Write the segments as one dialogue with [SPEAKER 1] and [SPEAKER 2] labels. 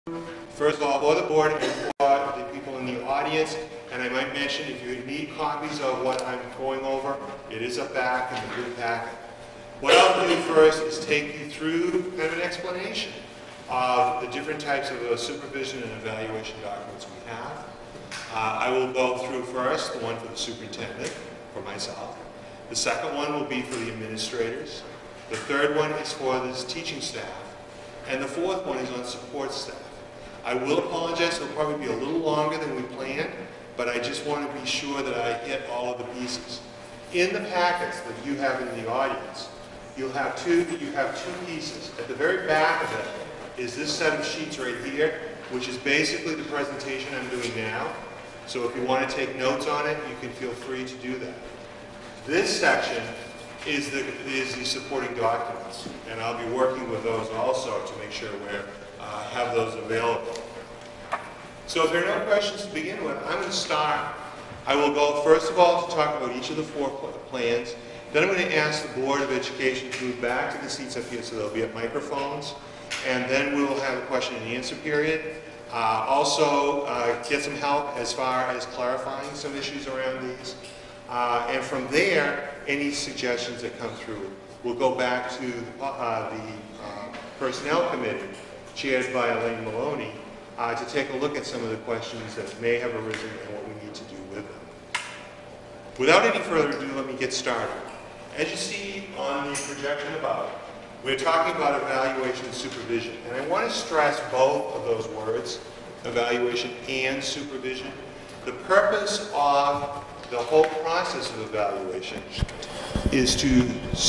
[SPEAKER 1] First of all, for the board and for the people in the audience, and I might mention if you need copies of what I'm going over, it is up back in the blue packet. What I'll do first is take you through kind of an explanation of the different types of supervision and evaluation documents we have. I will go through first the one for the superintendent, for myself. The second one will be for the administrators. The third one is for the teaching staff. And the fourth one is on support staff. I will apologize, it'll probably be a little longer than we planned, but I just want to be sure that I hit all of the pieces. In the packets that you have in the audience, you have two pieces. At the very back of it is this set of sheets right here, which is basically the presentation I'm doing now. So if you want to take notes on it, you can feel free to do that. This section is the supporting documents, and I'll be working with those also to make sure we have those available. So if there are no questions to begin with, I'm going to start. I will go first of all to talk about each of the 4 plans. Then I'm going to ask the Board of Education to move back to the seats up here so they'll be at microphones. And then we will have a question and answer period. Also get some help as far as clarifying some issues around these. And from there, any suggestions that come through, we'll go back to the Personnel Committee, chaired by Elaine Maloney, to take a look at some of the questions that may have arisen and what we need to do with them. Without any further ado, let me get started. As you see on the projection above, we're talking about evaluation and supervision. And I want to stress both of those words, evaluation and supervision. The purpose of the whole process of evaluation is to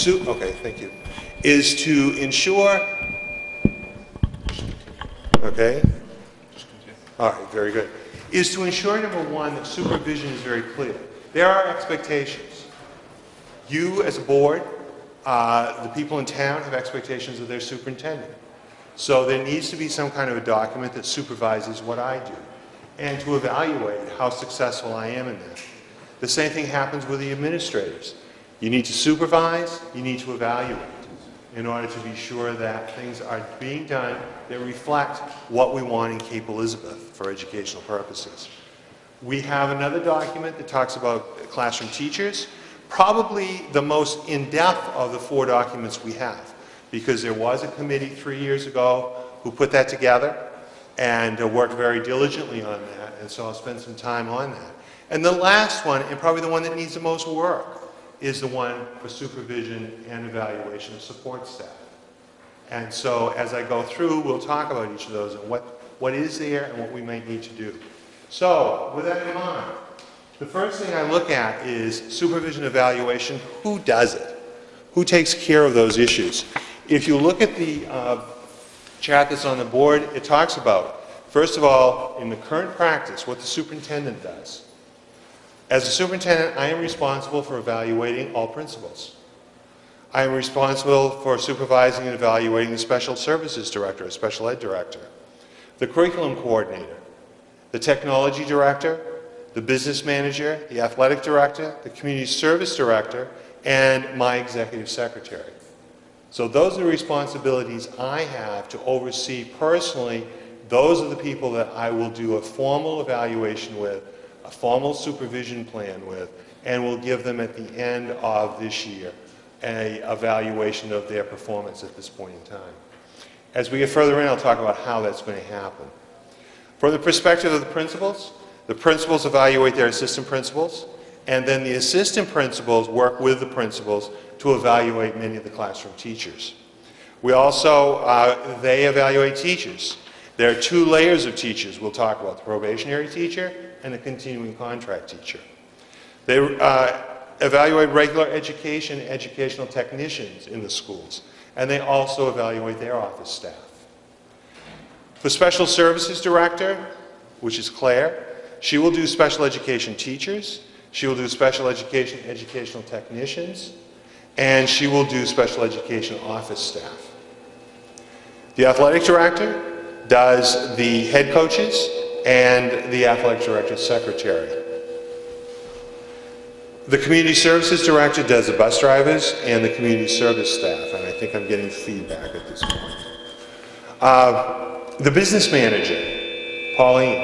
[SPEAKER 1] ensure, all right, very good, is to ensure, number one, that supervision is very clear. There are expectations. You as a board, the people in town have expectations of their superintendent. So there needs to be some kind of a document that supervises what I do and to evaluate how successful I am in that. The same thing happens with the administrators. You need to supervise, you need to evaluate in order to be sure that things are being done that reflect what we want in Cape Elizabeth for educational purposes. We have another document that talks about classroom teachers, probably the most in-depth of the 4 documents we have, because there was a committee 3 years ago who put that together and worked very diligently on that, and so I'll spend some time on that. And the last one, and probably the one that needs the most work, is the one for supervision and evaluation of support staff. And so as I go through, we'll talk about each of those and what is there and what we might need to do. So with that in mind, the first thing I look at is supervision evaluation. Who does it? Who takes care of those issues? If you look at the chart that's on the board, it talks about, first of all, in the current practice, what the superintendent does. As a superintendent, I am responsible for evaluating all principals. I am responsible for supervising and evaluating the special services director, special ed director, the curriculum coordinator, the technology director, the business manager, the athletic director, the community service director, and my executive secretary. So those are the responsibilities I have to oversee personally. Those are the people that I will do a formal evaluation with, a formal supervision plan with, and we'll give them at the end of this year an evaluation of their performance at this point in time. As we get further in, I'll talk about how that's going to happen. From the perspective of the principals evaluate their assistant principals, and then the assistant principals work with the principals to evaluate many of the classroom teachers. We also, they evaluate teachers. There are 2 layers of teachers we'll talk about, the probationary teacher and the continuing contract teacher. They evaluate regular education, educational technicians in the schools, and they also evaluate their office staff. The special services director, which is Claire, she will do special education teachers, she will do special education educational technicians, and she will do special education office staff. The athletic director does the head coaches and the athletic director's secretary. The community services director does the bus drivers and the community service staff, and I think I'm getting feedback at this point. The business manager, Pauline.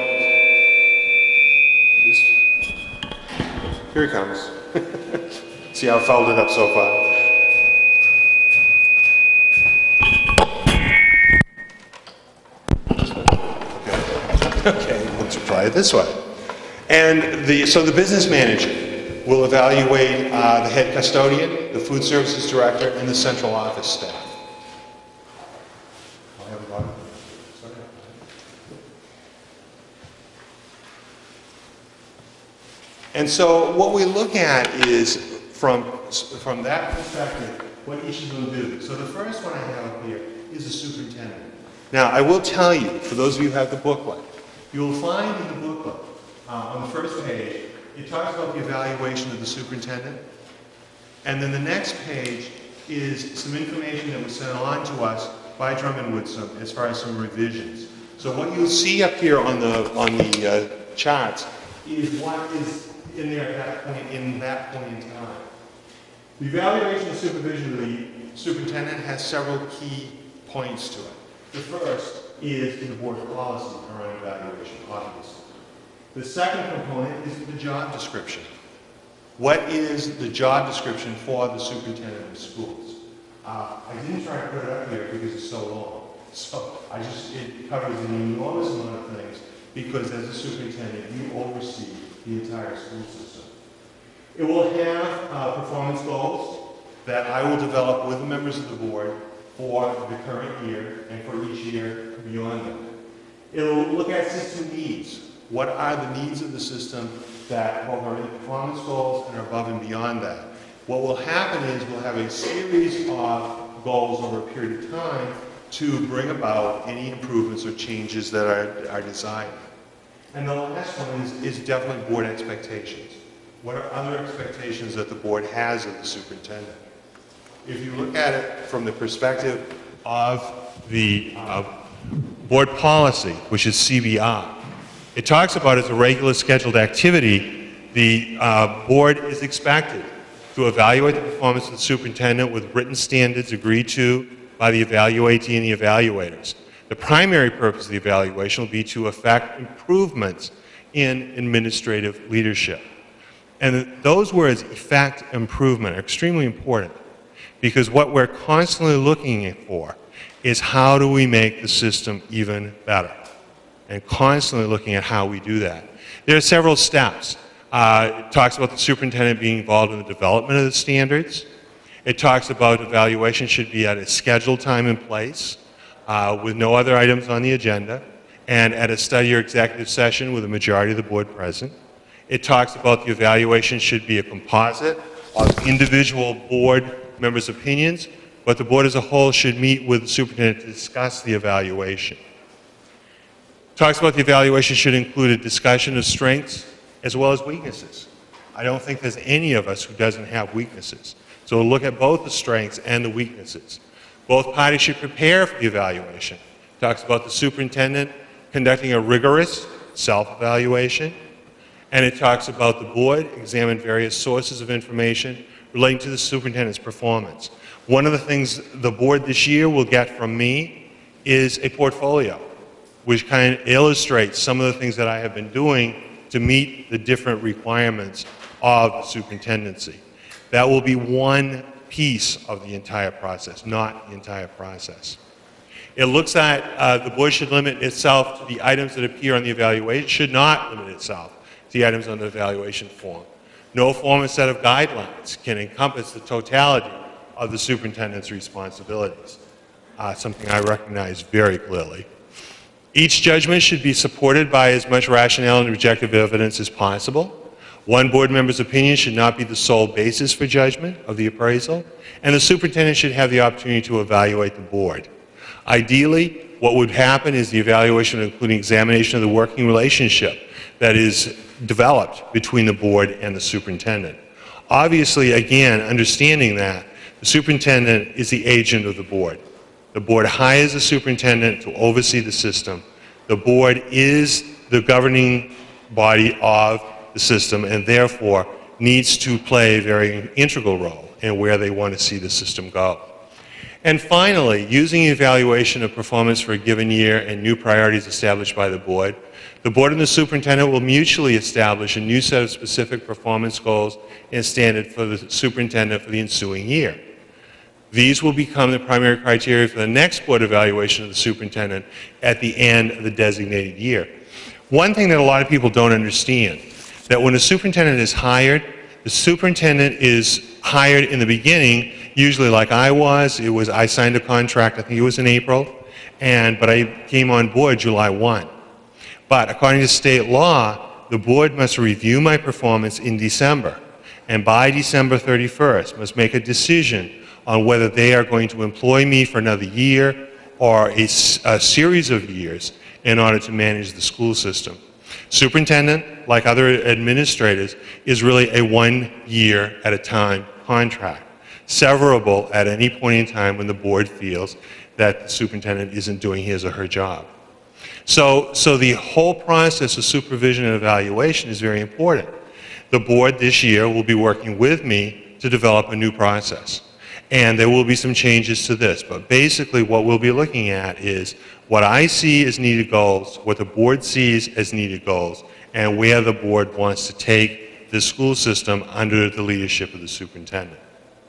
[SPEAKER 1] Here he comes. See how folded up so far? Okay, let's try it this way. And so the business manager will evaluate the head custodian, the food services director, and the central office staff. And so what we look at is, from that perspective, what each of them do. So the first one I have up here is the superintendent. Now, I will tell you, for those of you who have the booklet, you will find in the booklet, on the first page, it talks about the evaluation of the superintendent. And then the next page is some information that was sent on to us by Drummond Woodsum as far as some revisions. So what you'll see up here on the charts is what is in there at that point in time. The evaluation and supervision of the superintendent has several key points to it. The first is in the board policy around evaluation, obviously. The second component is the job description. What is the job description for the superintendent of schools? I didn't try to put it up here because it's so long. So it covers an enormous amount of things because as a superintendent, you oversee the entire school system. It will have performance goals that I will develop with the members of the board for the current year and for each year beyond that. It will look at system needs. What are the needs of the system that both are in the performance goals and are above and beyond that? What will happen is we'll have a series of goals over a period of time to bring about any improvements or changes that are desired. And the last one is definitely board expectations. What are other expectations that the board has of the superintendent? If you look at it from the perspective of the board policy, which is CBR, it talks about as a regular scheduled activity, the board is expected to evaluate the performance of the superintendent with written standards agreed to by the evaluatee and the evaluators. The primary purpose of the evaluation will be to effect improvements in administrative leadership. And those words, effect, improvement, are extremely important because what we're constantly looking for is how do we make the system even better, and constantly looking at how we do that. There are several steps. It talks about the superintendent being involved in the development of the standards. It talks about evaluation should be at a scheduled time and place with no other items on the agenda, and at a study or executive session with a majority of the board present. It talks about the evaluation should be a composite of individual board members' opinions, but the board as a whole should meet with the superintendent to discuss the evaluation. It talks about the evaluation should include a discussion of strengths as well as weaknesses. I don't think there's any of us who doesn't have weaknesses. So we'll look at both the strengths and the weaknesses. Both parties should prepare for the evaluation. It talks about the superintendent conducting a rigorous self-evaluation, and it talks about the board examine various sources of information relating to the superintendent's performance. One of the things the board this year will get from me is a portfolio, which kind of illustrates some of the things that I have been doing to meet the different requirements of the superintendency. That will be one piece of the entire process, not the entire process. It looks at the board should limit itself to the items that appear on the evaluation, should not limit itself to the items on the evaluation form. No form or set of guidelines can encompass the totality of the superintendent's responsibilities, something I recognize very clearly. Each judgment should be supported by as much rationale and objective evidence as possible. One board member's opinion should not be the sole basis for judgment of the appraisal, and the superintendent should have the opportunity to evaluate the board. Ideally, what would happen is the evaluation including examination of the working relationship that is developed between the board and the superintendent. Obviously, again, understanding that, the superintendent is the agent of the board. The board hires the superintendent to oversee the system. The board is the governing body of the system and therefore needs to play a very integral role in where they want to see the system go. And finally, using evaluation of performance for a given year and new priorities established by the board and the superintendent will mutually establish a new set of specific performance goals and standards for the superintendent for the ensuing year. These will become the primary criteria for the next board evaluation of the superintendent at the end of the designated year. One thing that a lot of people don't understand, that when a superintendent is hired, the superintendent is hired in the beginning, usually like I was. I signed a contract, I think it was in April, but I came on board July 1. But according to state law, the board must review my performance in December, and by December 31st must make a decision on whether they are going to employ me for another year or a series of years in order to manage the school system. Superintendent, like other administrators, is really a 1 year at a time contract, severable at any point in time when the board feels that the superintendent isn't doing his or her job. So the whole process of supervision and evaluation is very important. The board this year will be working with me to develop a new process. And there will be some changes to this, but basically what we'll be looking at is what I see as needed goals, what the board sees as needed goals, and where the board wants to take the school system under the leadership of the superintendent.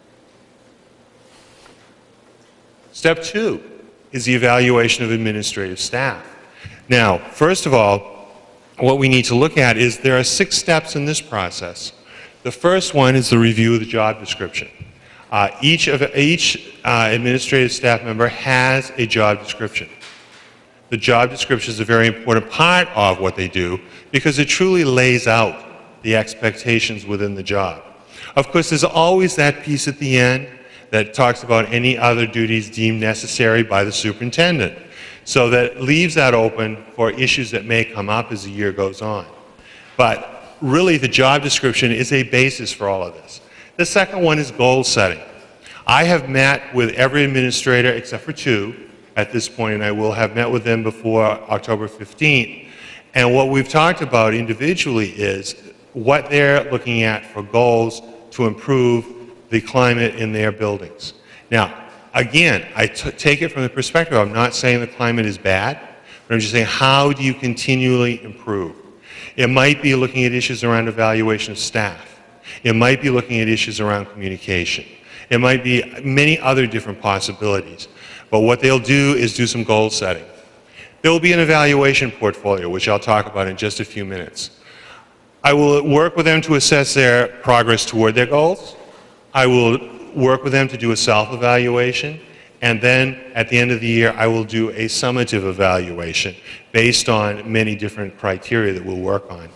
[SPEAKER 1] Step 2 is the evaluation of administrative staff. Now, first of all, what we need to look at is there are 6 steps in this process. The first one is the review of the job description. Each administrative staff member has a job description. The job description is a very important part of what they do because it truly lays out the expectations within the job. Of course, there's always that piece at the end that talks about any other duties deemed necessary by the superintendent. So that leaves that open for issues that may come up as the year goes on. But really the job description is a basis for all of this. The second one is goal setting. I have met with every administrator except for 2 at this point, and I will have met with them before October 15th. And what we've talked about individually is what they're looking at for goals to improve the climate in their buildings. Now, again, I take it from the perspective, I'm not saying the climate is bad, but I'm just saying how do you continually improve? It might be looking at issues around evaluation of staff. It might be looking at issues around communication. It might be many other different possibilities. But what they'll do is do some goal setting. There will be an evaluation portfolio, which I'll talk about in just a few minutes. I will work with them to assess their progress toward their goals. I will work with them to do a self-evaluation, and then at the end of the year I will do a summative evaluation based on many different criteria that we'll work on.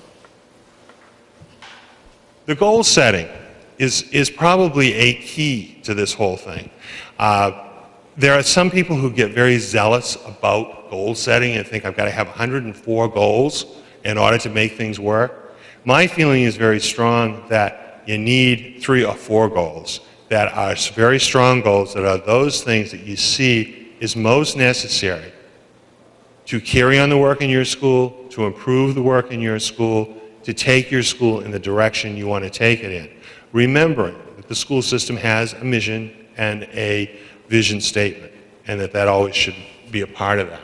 [SPEAKER 1] The goal setting is probably a key to this whole thing. There are some people who get very zealous about goal setting and think I've got to have 104 goals in order to make things work. My feeling is very strong that you need 3 or 4 goals that are very strong goals, that are those things that you see is most necessary to carry on the work in your school, to improve the work in your school, to take your school in the direction you want to take it in. Remembering that the school system has a mission and a vision statement, and that always should be a part of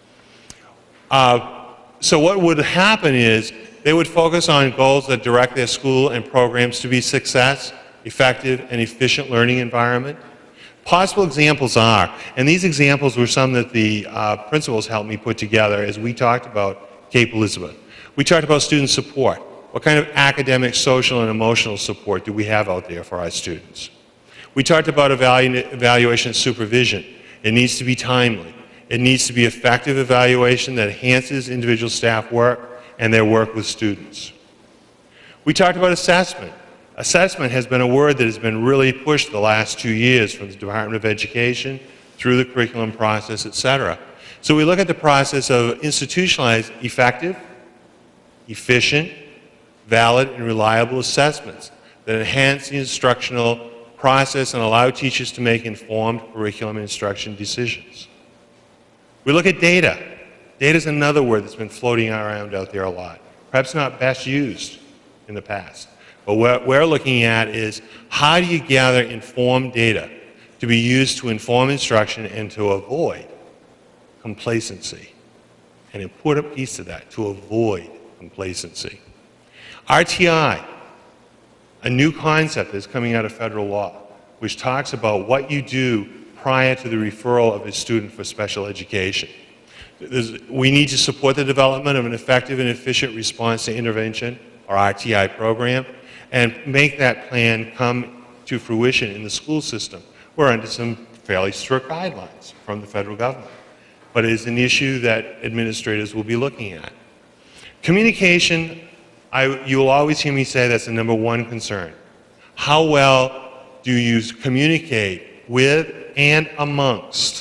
[SPEAKER 1] that. So what would happen is they would focus on goals that direct their school and programs to be success, effective and efficient learning environment. Possible examples are, and these examples were some that the principals helped me put together as we talked about Cape Elizabeth. We talked about student support. What kind of academic, social, and emotional support do we have out there for our students? We talked about evaluation and supervision. It needs to be timely. It needs to be effective evaluation that enhances individual staff work and their work with students. We talked about assessment. Assessment has been a word that has been really pushed the last 2 years from the Department of Education through the curriculum process, etc. So we look at the process of institutionalized effective, efficient, valid, and reliable assessments that enhance the instructional process and allow teachers to make informed curriculum and instruction decisions. We look at data. Data is another word that's been floating around out there a lot. Perhaps not best used in the past. But what we're looking at is how do you gather informed data to be used to inform instruction and to avoid complacency. An important piece of that, to avoid complacency. RTI, a new concept that's coming out of federal law, which talks about what you do prior to the referral of a student for special education. We need to support the development of an effective and efficient response to intervention, or RTI program, and make that plan come to fruition in the school system. We're under some fairly strict guidelines from the federal government, but it is an issue that administrators will be looking at. Communication, you will always hear me say that's the #1 concern. How well do you communicate with and amongst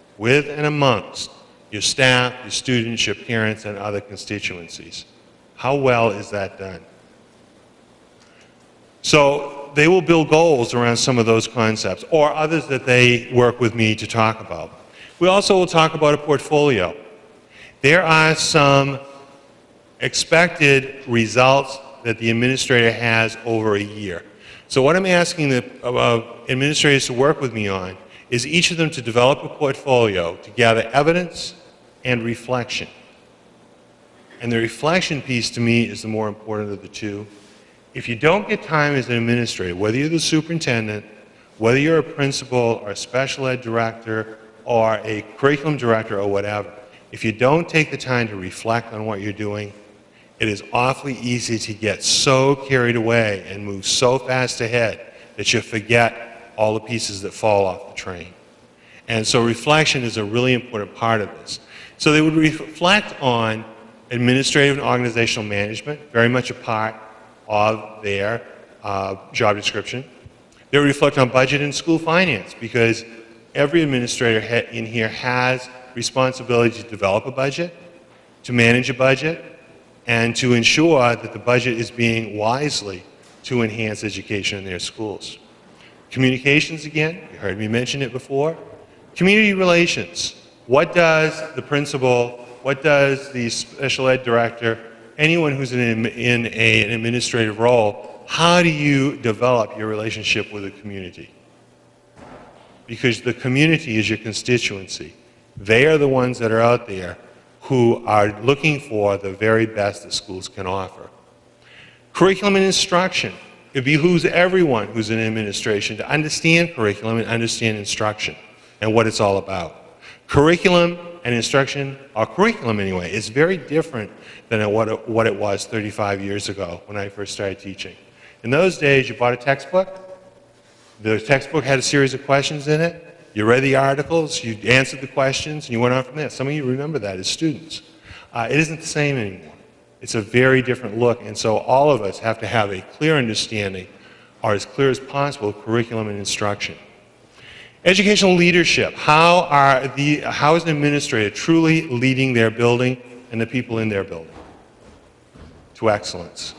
[SPEAKER 1] your staff, your students, your parents, and other constituencies? How well is that done? So they will build goals around some of those concepts, or others that they work with me to talk about. We also will talk about a portfolio. There are some expected results that the administrator has over a year. So what I'm asking the administrators to work with me on is each of them to develop a portfolio to gather evidence and reflection. And the reflection piece to me is the more important of the two. If you don't get time as an administrator, whether you're the superintendent, whether you're a principal or a special ed director or a curriculum director or whatever, if you don't take the time to reflect on what you're doing, it is awfully easy to get so carried away and move so fast ahead that you forget all the pieces that fall off the train. And so reflection is a really important part of this. So they would reflect on administrative and organizational management, very much a part of their job description. They would reflect on budget and school finance, because every administrator in here has responsibility to develop a budget, to manage a budget, and to ensure that the budget is being wisely to enhance education in their schools. Communications, again, you heard me mention it before. Community relations. What does the principal, what does the special ed director, anyone who's in an administrative role, how do you develop your relationship with the community? Because the community is your constituency. They are the ones that are out there who are looking for the very best that schools can offer. Curriculum and instruction. It behooves everyone who's in administration to understand curriculum and understand instruction and what it's all about. Curriculum and instruction, or curriculum anyway, is very different than what it was 35 years ago when I first started teaching. In those days, you bought a textbook. The textbook had a series of questions in it. You read the articles, you answered the questions, and you went on from there. Some of you remember that as students. It isn't the same anymore. It's a very different look, and so all of us have to have a clear understanding, or as clear as possible, of curriculum and instruction. Educational leadership. How is an administrator truly leading their building and the people in their building to excellence?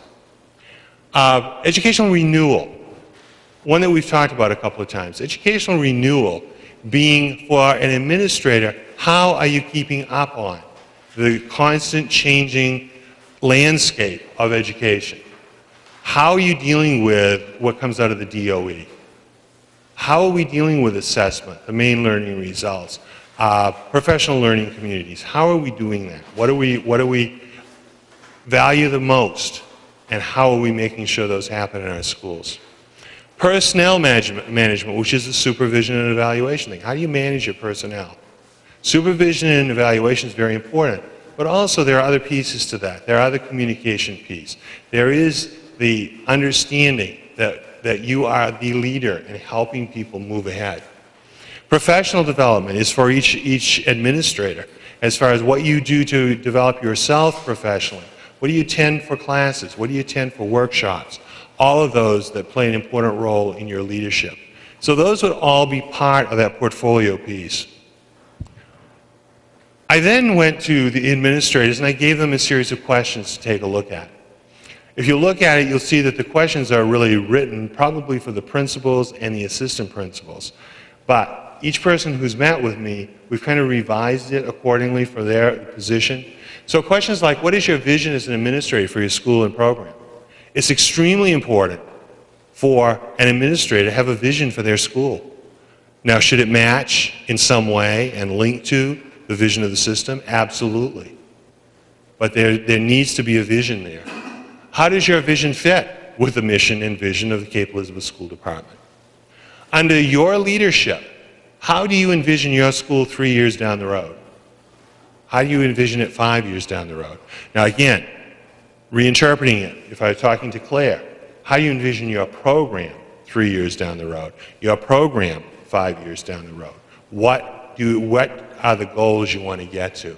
[SPEAKER 1] Educational renewal. One that we've talked about a couple of times. Educational renewal being, for an administrator, how are you keeping up on the constant changing landscape of education? How are you dealing with what comes out of the DOE? How are we dealing with assessment, the main learning results, professional learning communities? How are we doing that? What do we value the most, and how are we making sure those happen in our schools? Personnel management, which is the supervision and evaluation thing. How do you manage your personnel? Supervision and evaluation is very important, but also there are other pieces to that. There are the communication piece. There is the understanding that you are the leader in helping people move ahead. Professional development is for each administrator, as far as what you do to develop yourself professionally. What do you attend for classes? What do you attend for workshops? All of those that play an important role in your leadership. So those would all be part of that portfolio piece. I then went to the administrators and I gave them a series of questions to take a look at. If you look at it, you'll see that the questions are really written probably for the principals and the assistant principals. But each person who's met with me, we've kind of revised it accordingly for their position. So questions like, what is your vision as an administrator for your school and program? It's extremely important for an administrator to have a vision for their school. Now, should it match in some way and link to the vision of the system? Absolutely. But there needs to be a vision there. How does your vision fit with the mission and vision of the Cape Elizabeth School Department? Under your leadership, how do you envision your school 3 years down the road? How do you envision it 5 years down the road? Now again, reinterpreting it, if I was talking to Claire, how do you envision your program 3 years down the road? Your program 5 years down the road? What are the goals you want to get to?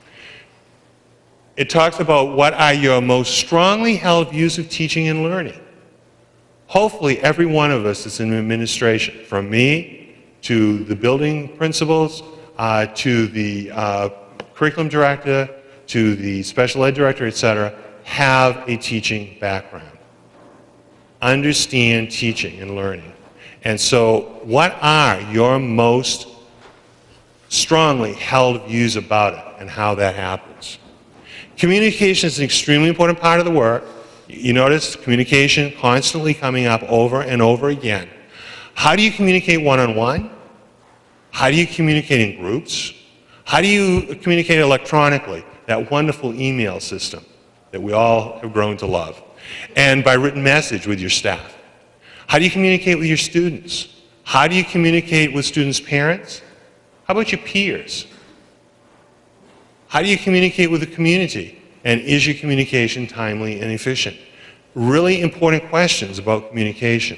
[SPEAKER 1] It talks about what are your most strongly held views of teaching and learning. Hopefully every one of us is in administration, from me to the building principals, to the curriculum director, to the special ed director, etc., have a teaching background. Understand teaching and learning. And so what are your most strongly held views about it and how that happens? Communication is an extremely important part of the work. You notice communication constantly coming up over and over again. How do you communicate one-on-one? How do you communicate in groups? How do you communicate electronically? That wonderful email system that we all have grown to love. And by written message with your staff. How do you communicate with your students? How do you communicate with students' parents? How about your peers? How do you communicate with the community? And is your communication timely and efficient? Really important questions about communication.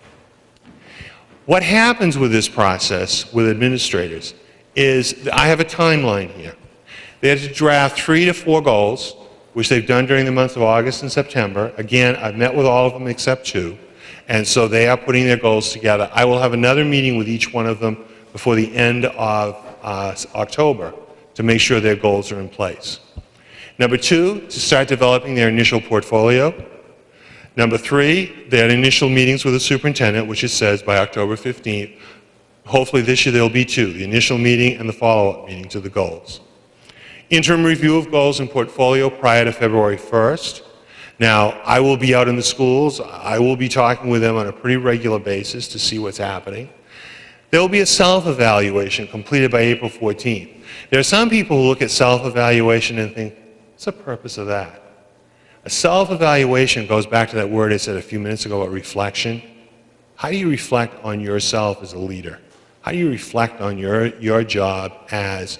[SPEAKER 1] What happens with this process with administrators is I have a timeline here. They have to draft 3 to 4 goals, which they've done during the months of August and September. Again, I've met with all of them except 2, and so they are putting their goals together. I will have another meeting with each one of them before the end of October to make sure their goals are in place. Number 2, to start developing their initial portfolio. Number 3, they had initial meetings with the superintendent, which it says by October 15th. Hopefully this year there will be 2, the initial meeting and the follow-up meeting to the goals. Interim review of goals and portfolio prior to February 1st. Now, I will be out in the schools. I will be talking with them on a pretty regular basis to see what's happening. There will be a self-evaluation completed by April 14th. There are some people who look at self-evaluation and think, what's the purpose of that? A self-evaluation goes back to that word I said a few minutes ago about reflection. How do you reflect on yourself as a leader? How do you reflect on your job as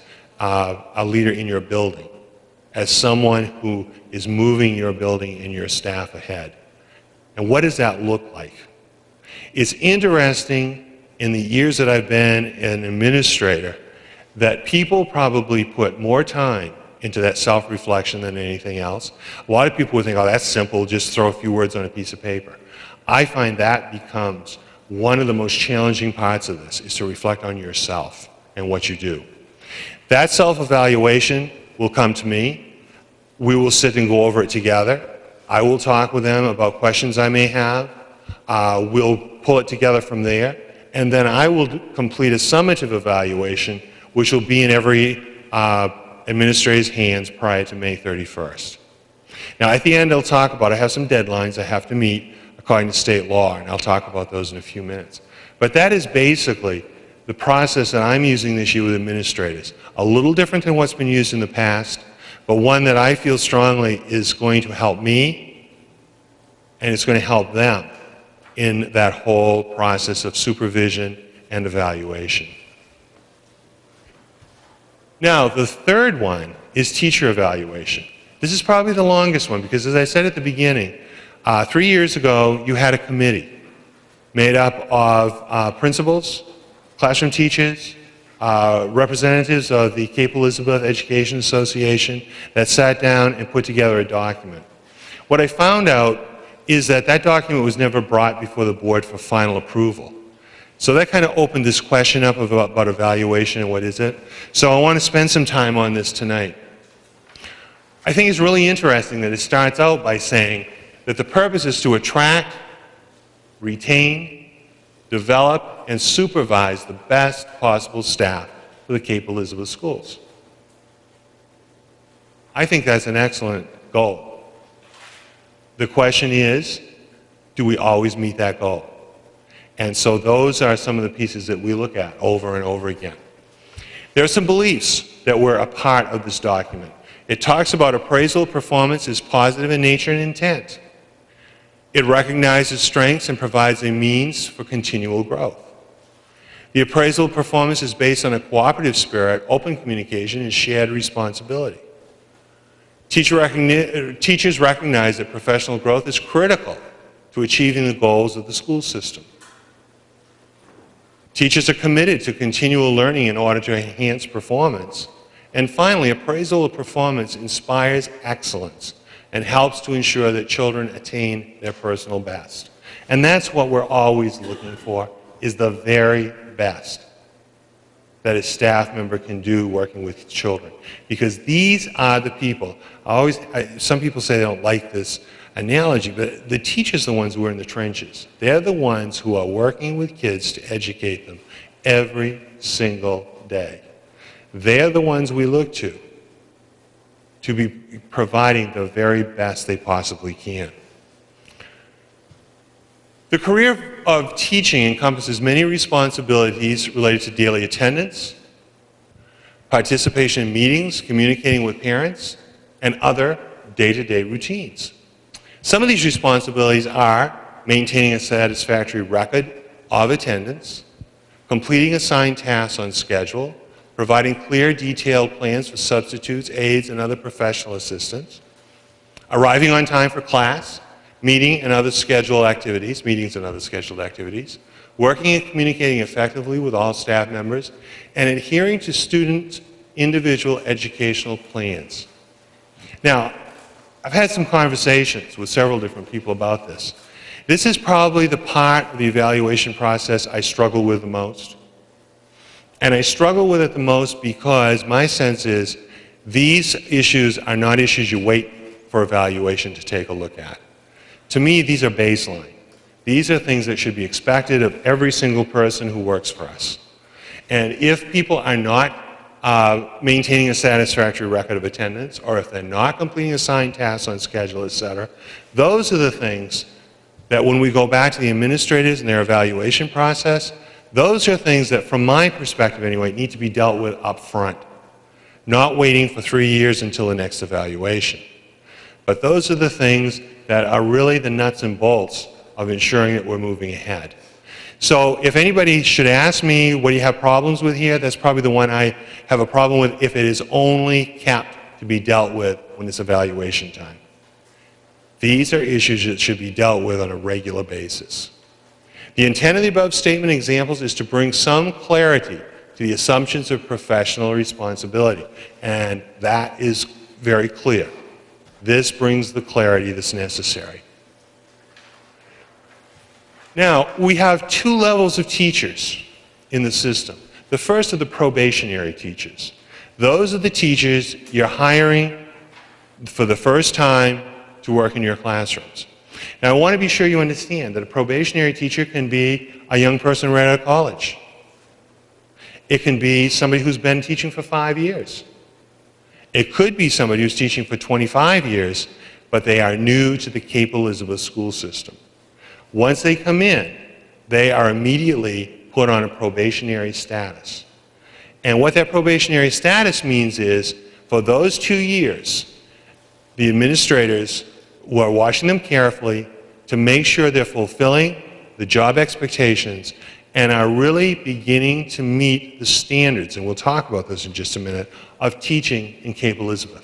[SPEAKER 1] a leader in your building, as someone who is moving your building and your staff ahead? And what does that look like? It's interesting in the years that I've been an administrator that people probably put more time into that self-reflection than anything else. A lot of people would think, oh, that's simple, just throw a few words on a piece of paper. I find that becomes one of the most challenging parts of this, is to reflect on yourself and what you do. That self-evaluation will come to me. We will sit and go over it together. I will talk with them about questions I may have. We'll pull it together from there. And then I will complete a summative evaluation, which will be in every administrator's hands prior to May 31st. Now, at the end, I'll talk about, I have some deadlines I have to meet according to state law, and I'll talk about those in a few minutes. But that is basically the process that I'm using this year with administrators. A little different than what's been used in the past, but one that I feel strongly is going to help me, and it's going to help them in that whole process of supervision and evaluation. Now, the third one is teacher evaluation. This is probably the longest one because, as I said at the beginning, 3 years ago you had a committee made up of principals, classroom teachers, representatives of the Cape Elizabeth Education Association that sat down and put together a document. What I found out is that that document was never brought before the board for final approval. So that kind of opened this question up about evaluation and what is it. So I want to spend some time on this tonight. I think it's really interesting that it starts out by saying that the purpose is to attract, retain, develop, and supervise the best possible staff for the Cape Elizabeth schools. I think that's an excellent goal. The question is, do we always meet that goal? And so those are some of the pieces that we look at over and over again. There are some beliefs that were a part of this document. It talks about appraisal performance is positive in nature and intent. It recognizes strengths and provides a means for continual growth. The appraisal performance is based on a cooperative spirit, open communication, and shared responsibility. Teachers recognize that professional growth is critical to achieving the goals of the school system. Teachers are committed to continual learning in order to enhance performance. And finally, appraisal of performance inspires excellence and helps to ensure that children attain their personal best. And that's what we're always looking for, is the very best that a staff member can do working with children. Because these are the people. Some people say they don't like this analogy, but the teachers are the ones who are in the trenches. They're the ones who are working with kids to educate them every single day. They're the ones we look to be providing the very best they possibly can. The career of teaching encompasses many responsibilities related to daily attendance, participation in meetings, communicating with parents, and other day-to-day routines. Some of these responsibilities are maintaining a satisfactory record of attendance, completing assigned tasks on schedule, providing clear, detailed plans for substitutes, aides, and other professional assistants, arriving on time for class, meetings and other scheduled activities, working and communicating effectively with all staff members, and adhering to students' individual educational plans. Now, I've had some conversations with several different people about this. This is probably the part of the evaluation process I struggle with the most. And I struggle with it the most because my sense is these issues are not issues you wait for evaluation to take a look at. To me, these are baseline. These are things that should be expected of every single person who works for us. And if people are not maintaining a satisfactory record of attendance, or if they're not completing assigned tasks on schedule, etc., those are the things that when we go back to the administrators and their evaluation process, those are things that, from my perspective anyway, need to be dealt with up front, not waiting for 3 years until the next evaluation. But those are the things that are really the nuts and bolts of ensuring that we're moving ahead. So if anybody should ask me, what do you have problems with here? That's probably the one I have a problem with if it is only kept to be dealt with when it's evaluation time. These are issues that should be dealt with on a regular basis. The intent of the above statement examples is to bring some clarity to the assumptions of professional responsibility. And that is very clear. This brings the clarity that's necessary. Now, we have two levels of teachers in the system. The first are the probationary teachers. Those are the teachers you're hiring for the first time to work in your classrooms. Now, I want to be sure you understand that a probationary teacher can be a young person right out of college. It can be somebody who's been teaching for 5 years. It could be somebody who's teaching for 25 years, but they are new to the Cape Elizabeth school system. Once they come in, they are immediately put on a probationary status. And what that probationary status means is, for those 2 years, the administrators are watching them carefully to make sure they're fulfilling the job expectations and are really beginning to meet the standards, and we'll talk about this in just a minute, of teaching in Cape Elizabeth.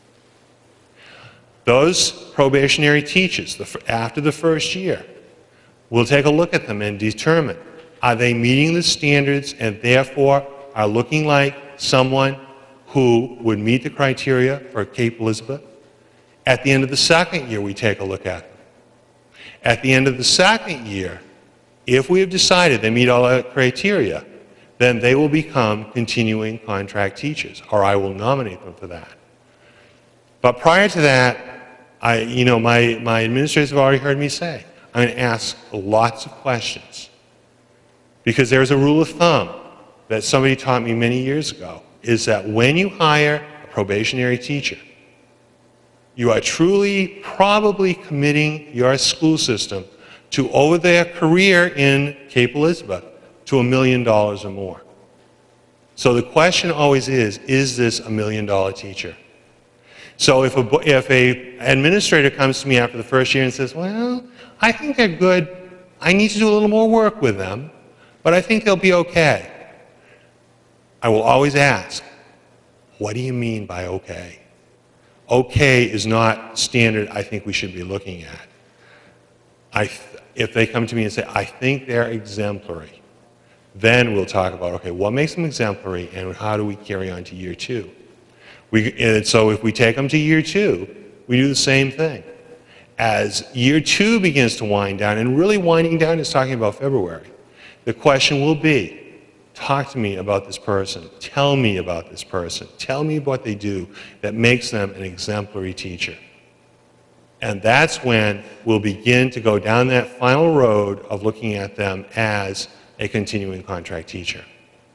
[SPEAKER 1] Those probationary teachers, after the first year, we'll take a look at them and determine, are they meeting the standards and therefore are looking like someone who would meet the criteria for Cape Elizabeth? At the end of the second year, we take a look at them. At the end of the second year, if we have decided they meet all our criteria, then they will become continuing contract teachers, or I will nominate them for that. But prior to that, my administrators have already heard me say, I'm going to ask lots of questions. Because there's a rule of thumb that somebody taught me many years ago, is that when you hire a probationary teacher, you are truly probably committing your school system to, over their career in Cape Elizabeth, to $1 million or more. So the question always is this a $1 million teacher? So if a administrator comes to me after the first year and says, well, I think they're good, I need to do a little more work with them, but I think they'll be okay, I will always ask, what do you mean by okay? Okay is not standard I think we should be looking at. If they come to me and say, I think they're exemplary, then we'll talk about, okay, what makes them exemplary and how do we carry on to year two? And so if we take them to year two, we do the same thing. As year two begins to wind down, and really winding down is talking about February, the question will be, talk to me about this person. Tell me about this person. Tell me what they do that makes them an exemplary teacher. And that's when we'll begin to go down that final road of looking at them as a continuing contract teacher.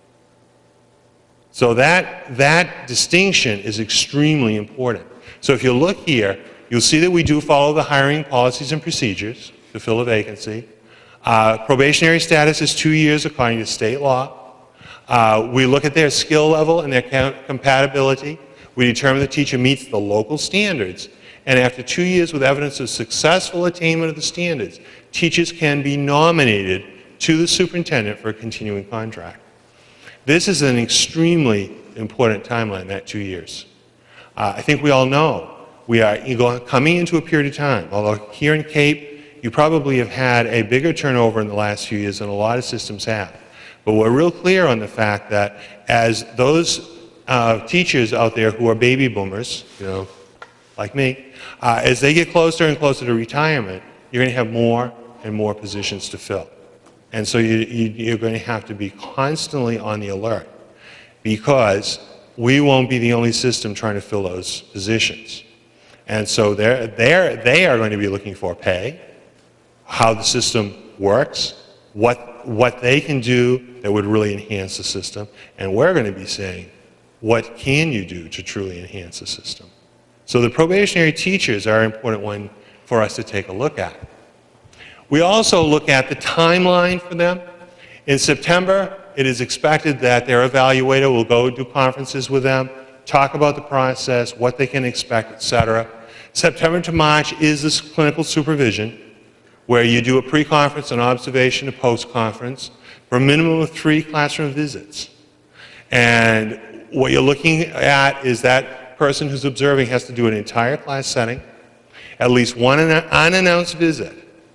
[SPEAKER 1] So that distinction is extremely important. So if you look here, you'll see that we do follow the hiring policies and procedures to fill a vacancy. Probationary status is 2 years according to state law. We look at their skill level and their compatibility. We determine the teacher meets the local standards. And after 2 years with evidence of successful attainment of the standards, teachers can be nominated to the superintendent for a continuing contract. This is an extremely important timeline, that 2 years. I think we all know we are coming into a period of time, although here in Cape, you probably have had a bigger turnover in the last few years than a lot of systems have. But we're real clear on the fact that as those teachers out there who are baby boomers, like me, as they get closer and closer to retirement, you're going to have more and more positions to fill. And so you're going to have to be constantly on the alert, because we won't be the only system trying to fill those positions. And so they are going to be looking for pay, how the system works, what they can do that would really enhance the system, and we're going to be saying, what can you do to truly enhance the system? So the probationary teachers are an important one for us to take a look at. We also look at the timeline for them. In September, it is expected that their evaluator will go do conferences with them, talk about the process, what they can expect, etc. September to March is this clinical supervision, where you do a pre-conference, an observation, a post-conference, for a minimum of 3 classroom visits. And what you're looking at is that person who's observing has to do an entire class setting, at least one unannounced visit.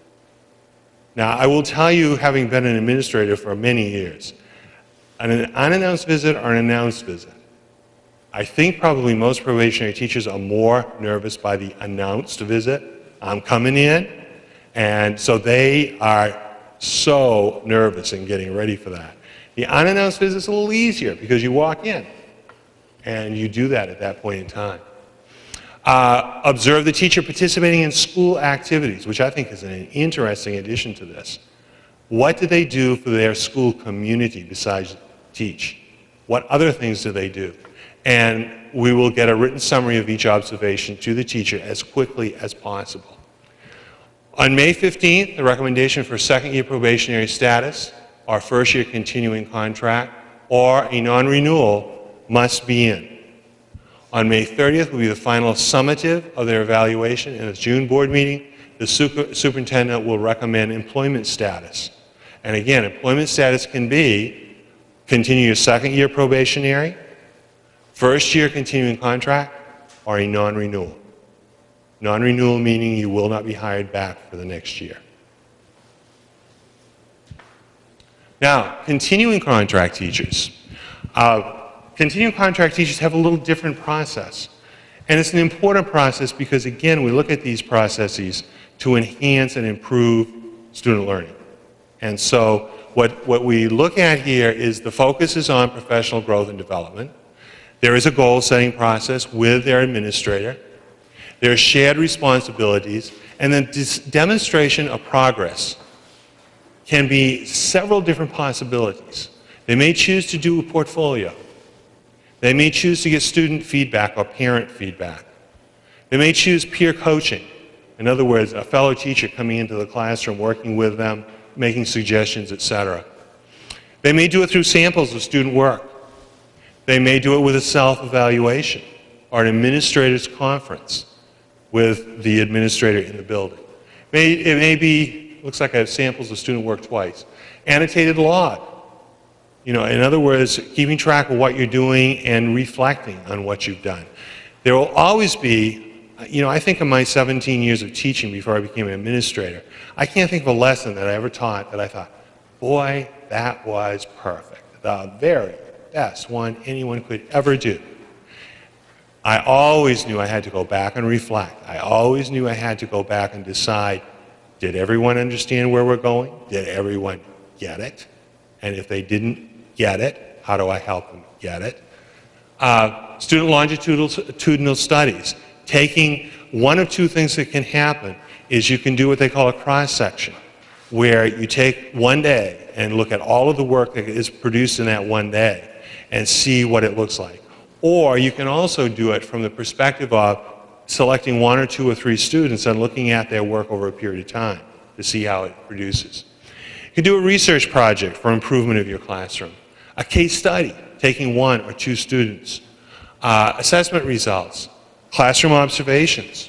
[SPEAKER 1] Now, I will tell you, having been an administrator for many years, an unannounced visit or an announced visit, I think probably most probationary teachers are more nervous by the announced visit. I'm coming in, and so they are so nervous in getting ready for that. The unannounced visit is a little easier because you walk in, and you do that at that point in time. Observe the teacher participating in school activities, which I think is an interesting addition to this. What do they do for their school community besides teach? What other things do they do? And we will get a written summary of each observation to the teacher as quickly as possible. On May 15th, the recommendation for second-year probationary status, or first-year continuing contract, or a non-renewal must be in. On May 30th will be the final summative of their evaluation. In the June board meeting, the superintendent will recommend employment status. And again, employment status can be continue your second-year probationary, first-year continuing contract, or a non-renewal. Non-renewal meaning you will not be hired back for the next year. Now, continuing contract teachers. Continuing contract teachers have a little different process. And it's an important process because, again, we look at these processes to enhance and improve student learning. And so what we look at here is the focus is on professional growth and development. There is a goal-setting process with their administrator. There are shared responsibilities. And then demonstration of progress can be several different possibilities. They may choose to do a portfolio. They may choose to get student feedback or parent feedback. They may choose peer coaching. In other words, a fellow teacher coming into the classroom, working with them, making suggestions, etc. They may do it through samples of student work. They may do it with a self-evaluation or an administrator's conference with the administrator in the building. It may be, looks like I have samples of student work twice. Annotated log. You know, in other words, keeping track of what you're doing and reflecting on what you've done. There will always be, you know, I think of my 17 years of teaching before I became an administrator. I can't think of a lesson that I ever taught that I thought, boy, that was perfect. The very best one anyone could ever do. I always knew I had to go back and reflect. I always knew I had to go back and decide, did everyone understand where we're going? Did everyone get it? And if they didn't get it, how do I help them get it? Student longitudinal studies. Taking one of two things that can happen is you can do what they call a cross-section, where you take one day and look at all of the work that is produced in that one day and see what it looks like. Or you can also do it from the perspective of selecting one or two or three students and looking at their work over a period of time to see how it produces. You can do a research project for improvement of your classroom. A case study, taking one or two students. Assessment results. Classroom observations.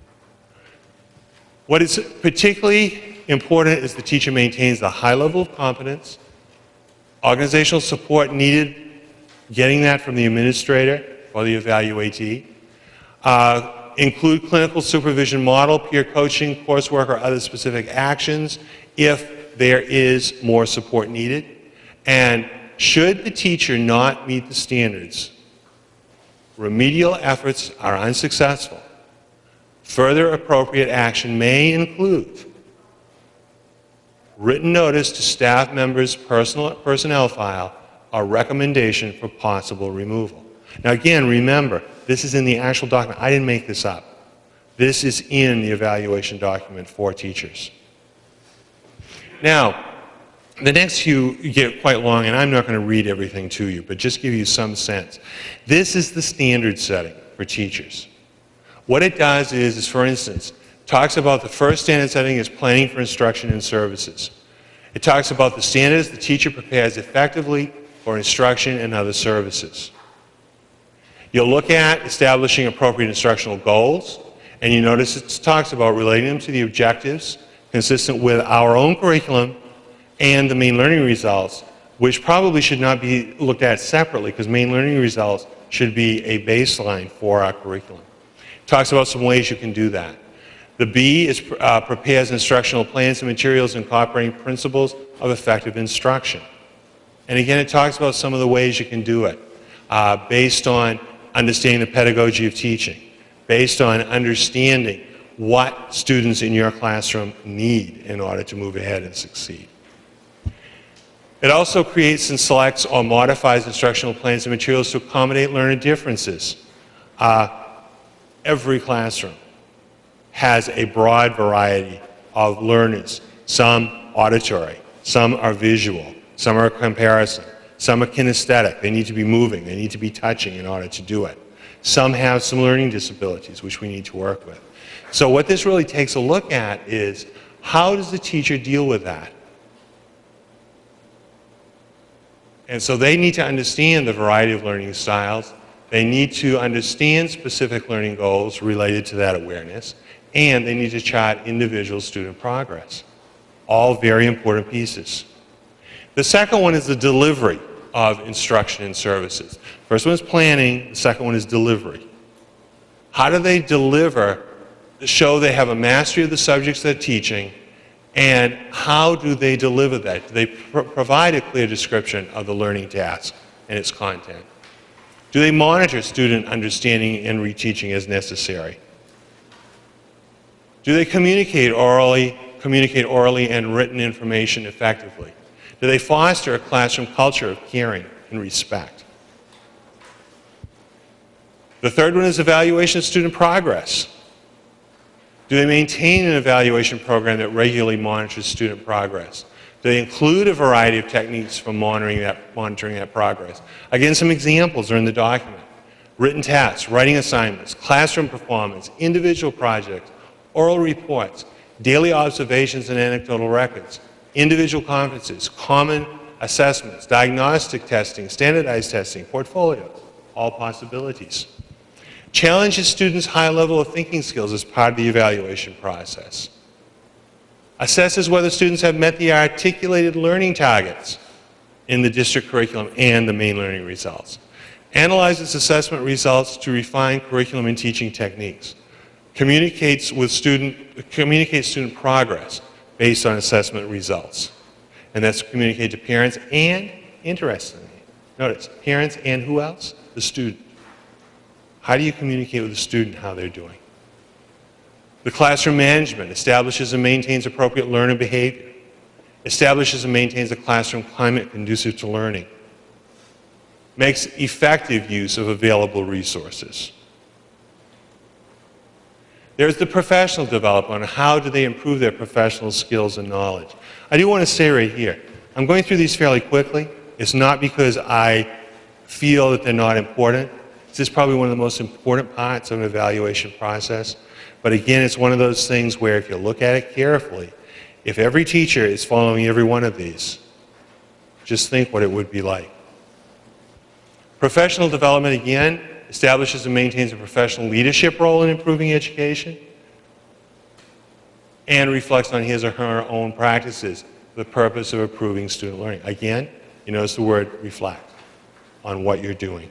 [SPEAKER 1] What is particularly important is the teacher maintains the high level of competence, organizational support needed, getting that from the administrator or the evaluatee. Include clinical supervision model, peer coaching, coursework, or other specific actions if there is more support needed. And should the teacher not meet the standards, remedial efforts are unsuccessful, further appropriate action may include written notice to staff members' personnel file or recommendation for possible removal. Now again, remember, this is in the actual document. I didn't make this up. This is in the evaluation document for teachers. Now, the next few get quite long, and I'm not going to read everything to you, but just give you some sense. This is the standard setting for teachers. What it does is for instance, talks about the first standard setting is planning for instruction and services. It talks about the standards the teacher prepares effectively for instruction and other services. You'll look at establishing appropriate instructional goals, and you notice it talks about relating them to the objectives consistent with our own curriculum and the main learning results, which probably should not be looked at separately because main learning results should be a baseline for our curriculum. It talks about some ways you can do that. The B is prepares instructional plans and materials incorporating principles of effective instruction. And again, it talks about some of the ways you can do it based on understanding the pedagogy of teaching, based on understanding what students in your classroom need in order to move ahead and succeed. It also creates and selects or modifies instructional plans and materials to accommodate learner differences. Every classroom has a broad variety of learners. Some auditory, some are visual, some are comparison, some are kinesthetic. They need to be moving, they need to be touching in order to do it. Some have some learning disabilities, which we need to work with. So what this really takes a look at is, how does the teacher deal with that? And so they need to understand the variety of learning styles. They need to understand specific learning goals related to that awareness. And they need to chart individual student progress. All very important pieces. The second one is the delivery of instruction and services. First one is planning, the second one is delivery. How do they deliver, show they have a mastery of the subjects they're teaching, and how do they deliver that? Do they provide a clear description of the learning task and its content? Do they monitor student understanding and reteaching as necessary? Do they communicate orally and written information effectively? Do they foster a classroom culture of caring and respect? The third one is evaluation of student progress. Do they maintain an evaluation program that regularly monitors student progress? Do they include a variety of techniques for monitoring that progress? Again, some examples are in the document. Written tasks, writing assignments, classroom performance, individual projects, oral reports, daily observations and anecdotal records, individual conferences, common assessments, diagnostic testing, standardized testing, portfolios, all possibilities. Challenges students' high level of thinking skills as part of the evaluation process. Assesses whether students have met the articulated learning targets in the district curriculum and the main learning results. Analyzes assessment results to refine curriculum and teaching techniques. Communicates student progress based on assessment results. And that's communicated to parents and, interestingly, notice, parents and who else? The student. How do you communicate with the student how they're doing? The classroom management establishes and maintains appropriate learner behavior. Establishes and maintains a classroom climate conducive to learning. Makes effective use of available resources. There's the professional development on how do they improve their professional skills and knowledge. I do want to say right here, I'm going through these fairly quickly. It's not because I feel that they're not important. This is probably one of the most important parts of an evaluation process. But again, it's one of those things where if you look at it carefully, if every teacher is following every one of these, just think what it would be like. Professional development, again, establishes and maintains a professional leadership role in improving education and reflects on his or her own practices for the purpose of improving student learning. Again, you notice the word reflect on what you're doing.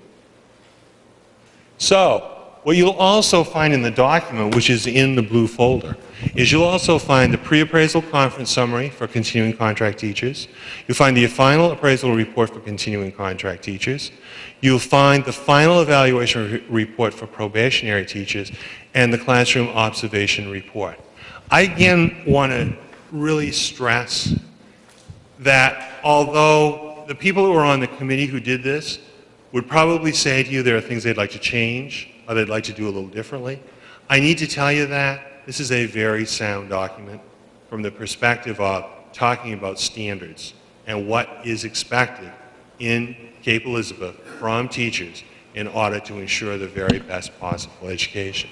[SPEAKER 1] So, what you'll also find in the document, which is in the blue folder, is you'll also find the pre-appraisal conference summary for continuing contract teachers. You'll find the final appraisal report for continuing contract teachers. You'll find the final evaluation report for probationary teachers and the classroom observation report. I again want to really stress that although the people who are on the committee who did this would probably say to you there are things they'd like to change or they'd like to do a little differently, I need to tell you that this is a very sound document from the perspective of talking about standards and what is expected in Cape Elizabeth from teachers in order to ensure the very best possible education.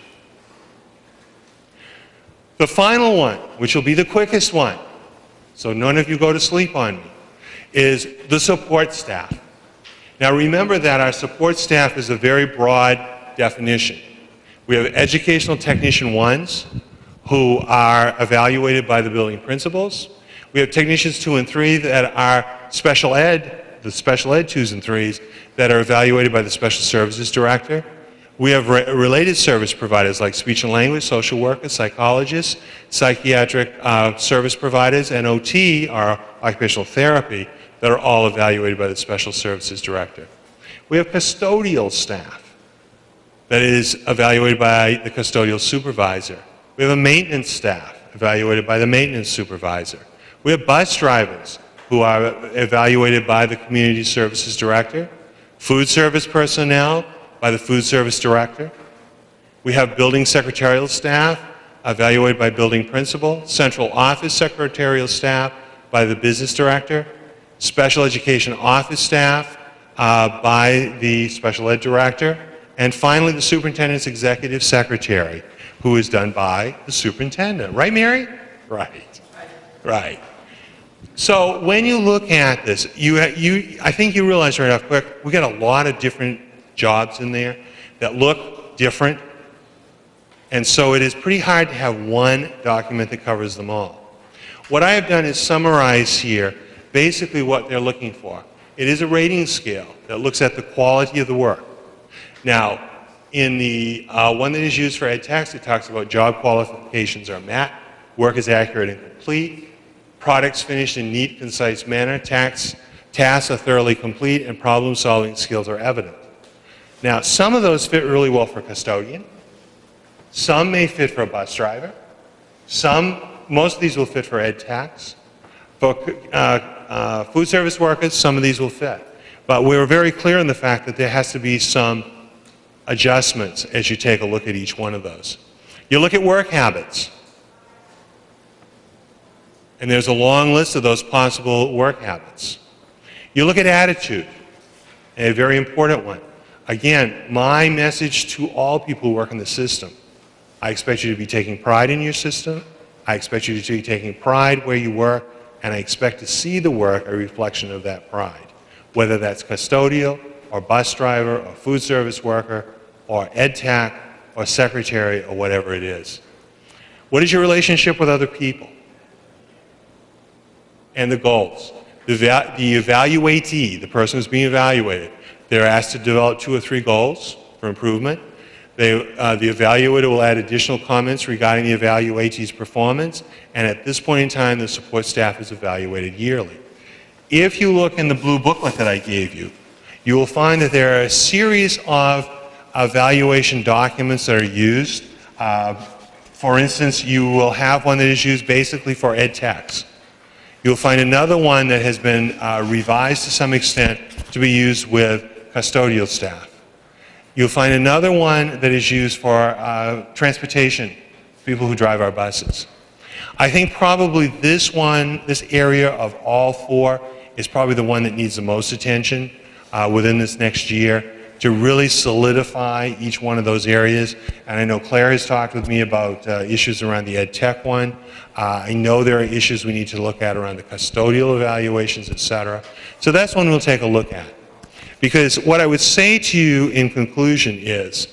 [SPEAKER 1] The final one, which will be the quickest one, so none of you go to sleep on me, is the support staff. Now remember that our support staff is a very broad definition. We have educational technician 1s who are evaluated by the building principals. We have technicians 2 and 3 that are special ed, the special ed 2s and 3s that are evaluated by the special services director. We have related service providers like speech and language, social workers, psychologists, psychiatric service providers, and OT, or occupational therapy, that are all evaluated by the special services director. We have custodial staff that is evaluated by the custodial supervisor. We have a maintenance staff evaluated by the maintenance supervisor. We have bus drivers who are evaluated by the community services director, food service personnel by the food service director. We have building secretarial staff evaluated by building principal, central office secretarial staff by the business director, special education office staff by the special ed director, and finally the superintendent's executive secretary, who is done by the superintendent. Right, Mary? Right. Right. So when you look at this, I think you realize right off quick, we got a lot of different jobs in there that look different, and so it is pretty hard to have one document that covers them all. What I have done is summarize here basically what they're looking for. It is a rating scale that looks at the quality of the work. Now, in the one that is used for EdTechs, it talks about job qualifications are met, work is accurate and complete, products finished in neat, concise manner, tasks are thoroughly complete, and problem-solving skills are evident. Now, some of those fit really well for custodian. Some may fit for a bus driver. Most of these will fit for EdTechs. For food service workers, some of these will fit. But we're very clear in the fact that there has to be some adjustments as you take a look at each one of those. You look at work habits. And there's a long list of those possible work habits. You look at attitude, a very important one. Again, my message to all people who work in the system I expect you to be taking pride in your system. I expect you to be taking pride where you work, and I expect to see the work a reflection of that pride, whether that's custodial or bus driver or food service worker or ed tech or secretary or whatever it is. What is your relationship with other people? And the goals. The evaluatee, the person who's being evaluated, they're asked to develop 2 or 3 goals for improvement. The evaluator will add additional comments regarding the evaluatee's performance, and at this point in time, the support staff is evaluated yearly. If you look in the blue booklet that I gave you, you will find that there are a series of evaluation documents that are used. For instance, you will have one that is used basically for ed techs. You'll find another one that has been revised to some extent to be used with custodial staff. You'll find another one that is used for transportation, people who drive our buses. I think probably this one, this area of all 4, is probably the one that needs the most attention within this next year to really solidify each one of those areas. And I know Claire has talked with me about issues around the ed tech one. I know there are issues we need to look at around the custodial evaluations, et cetera. So that's one we'll take a look at. Because what I would say to you in conclusion is,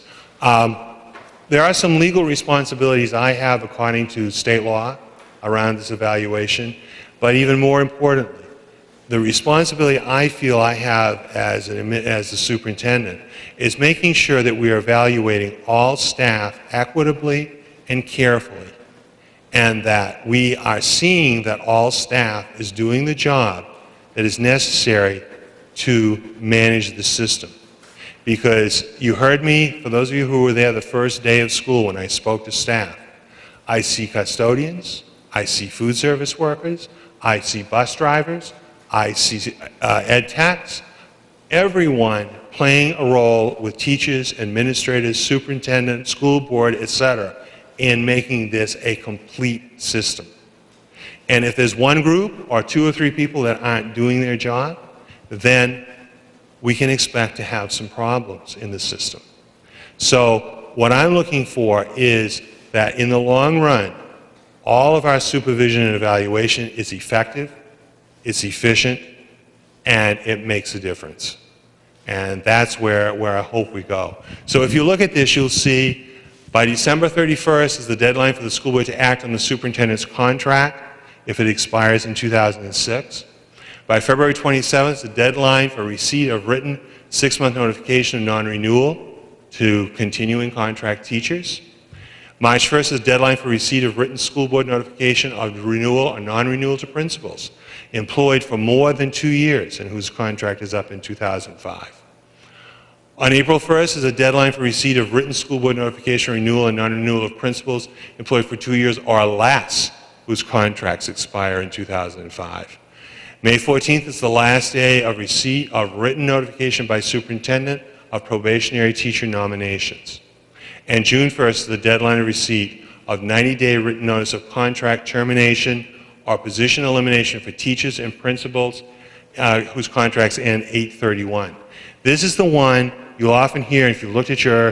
[SPEAKER 1] there are some legal responsibilities I have according to state law around this evaluation, but even more importantly, the responsibility I feel I have as the superintendent is making sure that we are evaluating all staff equitably and carefully, and that we are seeing that all staff is doing the job that is necessary to manage the system. Because you heard me, for those of you who were there the first day of school when I spoke to staff, I see custodians, I see food service workers, I see bus drivers, I see ed techs, everyone playing a role with teachers, administrators, superintendent, school board, etc., in making this a complete system. And if there's one group or 2 or 3 people that aren't doing their job, then we can expect to have some problems in the system. So what I'm looking for is that in the long run, all of our supervision and evaluation is effective, it's efficient, and it makes a difference. And that's where I hope we go. So if you look at this, you'll see by December 31st is the deadline for the school board to act on the superintendent's contract if it expires in 2006. By February 27th is the deadline for receipt of written 6-month notification of non-renewal to continuing contract teachers. March 1st is the deadline for receipt of written school board notification of renewal or non-renewal to principals employed for more than 2 years and whose contract is up in 2005. On April 1st is a deadline for receipt of written school board notification renewal and non-renewal of principals employed for 2 years or less whose contracts expire in 2005. May 14th is the last day of receipt of written notification by superintendent of probationary teacher nominations. And June 1st is the deadline of receipt of 90-day written notice of contract termination or position elimination for teachers and principals whose contracts end 8/31. This is the one you'll often hear if you looked at your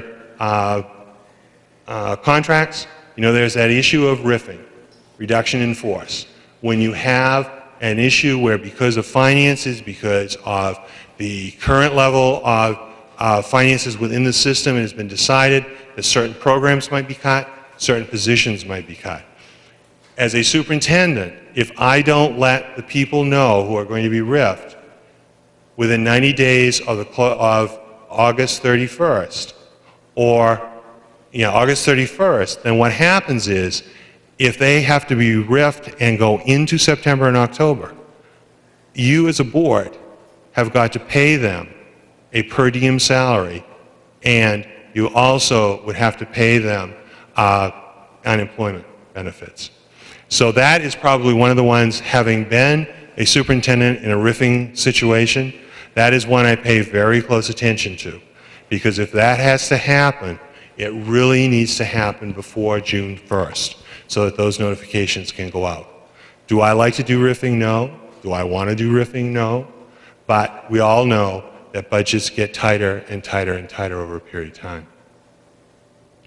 [SPEAKER 1] contracts. You know, there's that issue of riffing, reduction in force. When you have an issue where because of finances, because of the current level of finances within the system, it has been decided that certain programs might be cut, certain positions might be cut. As a superintendent, if I don't let the people know who are going to be riffed within 90 days of August 31st, or August 31st, then what happens is, if they have to be riffed and go into September and October, you as a board have got to pay them a per diem salary, and you also would have to pay them unemployment benefits. So that is probably one of the ones, having been a superintendent in a riffing situation, that is one I pay very close attention to. Because if that has to happen, it really needs to happen before June 1st. So that those notifications can go out. Do I like to do riffing? No. Do I want to do riffing? No. But we all know that budgets get tighter and tighter and tighter over a period of time.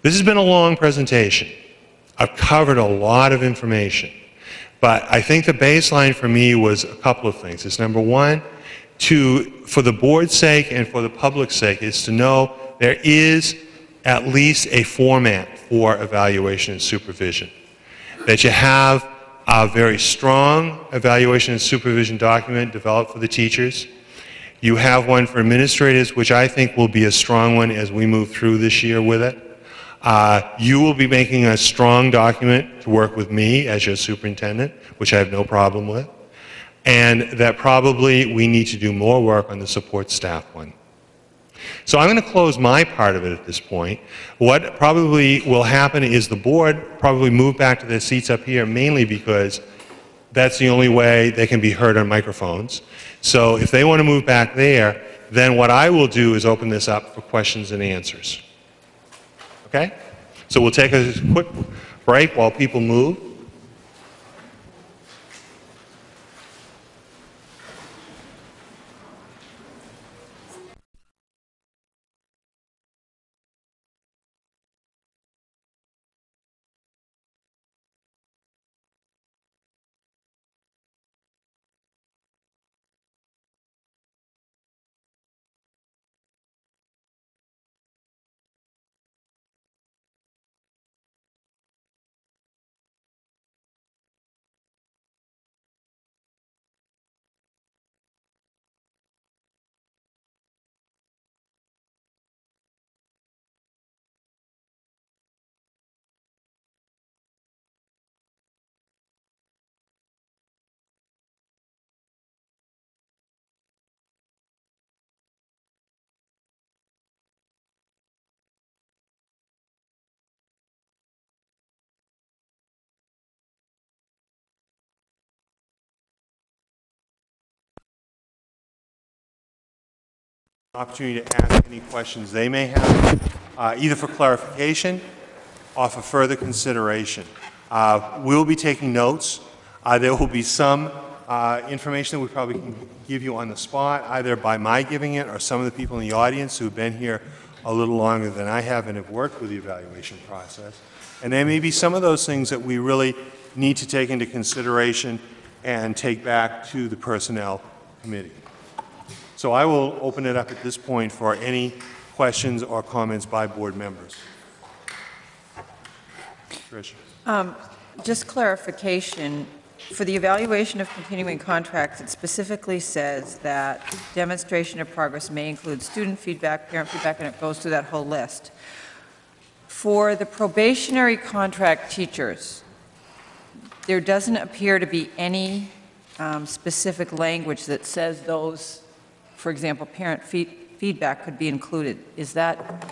[SPEAKER 1] This has been a long presentation. I've covered a lot of information. But I think the baseline for me was a couple of things. It's number one, for the board's sake and for the public's sake, is to know there is at least a format for evaluation and supervision. That you have a very strong evaluation and supervision document developed for the teachers. You have one for administrators, which I think will be a strong one as we move through this year with it. You will be making a strong document to work with me as your superintendent, which I have no problem with. And that probably we need to do more work on the support staff one. So I'm going to close my part of it at this point. What probably will happen is the board probably move back to their seats up here, mainly because that's the only way they can be heard on microphones. So if they want to move back there, then what I will do is open this up for questions and answers. Okay? So we'll take a quick break while people move. Opportunity to ask any questions they may have, either for clarification or for further consideration. We'll be taking notes. There will be some information that we probably can give you on the spot, either by my giving it or some of the people in the audience who have been here a little longer than I have and have worked with the evaluation process. And there may be some of those things that we really need to take into consideration and take back to the Personnel Committee. So I will open it up at this point for any questions or comments by board members. Trish.
[SPEAKER 2] Just clarification, for the evaluation of continuing contracts, it specifically says that demonstration of progress may include student feedback, parent feedback, and it goes through that whole list. For the probationary contract teachers, there doesn't appear to be any specific language that says those, for example, parent feedback could be included. Is that,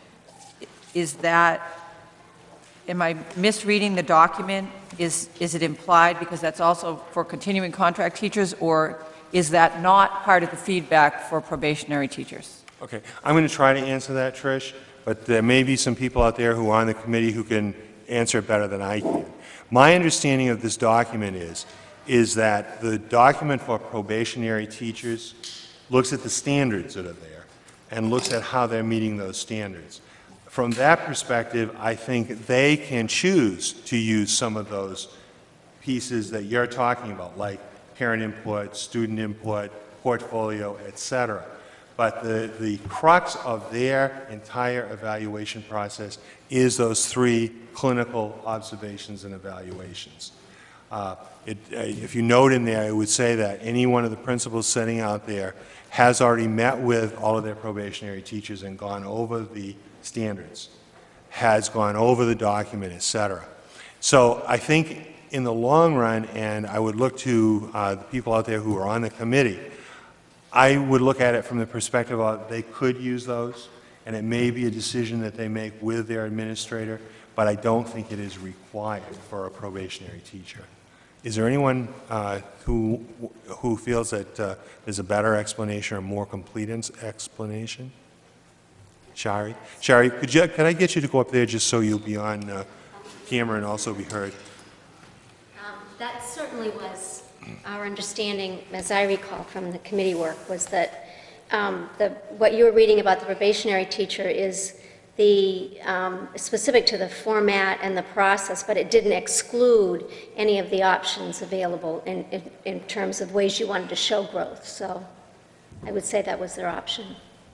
[SPEAKER 2] am I misreading the document? Is it implied because that's also for continuing contract teachers, or is that not part of the feedback for probationary teachers?
[SPEAKER 1] Okay, I'm going to try to answer that, Trish, but there may be some people out there who are on the committee who can answer it better than I can. My understanding of this document is that the document for probationary teachers looks at the standards that are there and looks at how they're meeting those standards. From that perspective, I think they can choose to use some of those pieces that you're talking about, like parent input, student input, portfolio, etc. But the crux of their entire evaluation process is those three clinical observations and evaluations. If you note in there, it would say that any one of the principals sitting out there has already met with all of their probationary teachers and gone over the standards, has gone over the document, etc. So I think in the long run, and I would look to the people out there who are on the committee, I would look at it from the perspective of they could use those, and it may be a decision that they make with their administrator, but I don't think it is required for a probationary teacher. Is there anyone who feels that there's a better explanation or more complete explanation? Shari? Shari, could I get you to go up there just so you'll be on camera and also be heard?
[SPEAKER 3] That certainly was our understanding, as I recall from the committee work, was that what you were reading about the probationary teacher is specific to the format and the process, but it didn't exclude any of the options available in terms of ways you wanted to show growth. So I would say that was their option.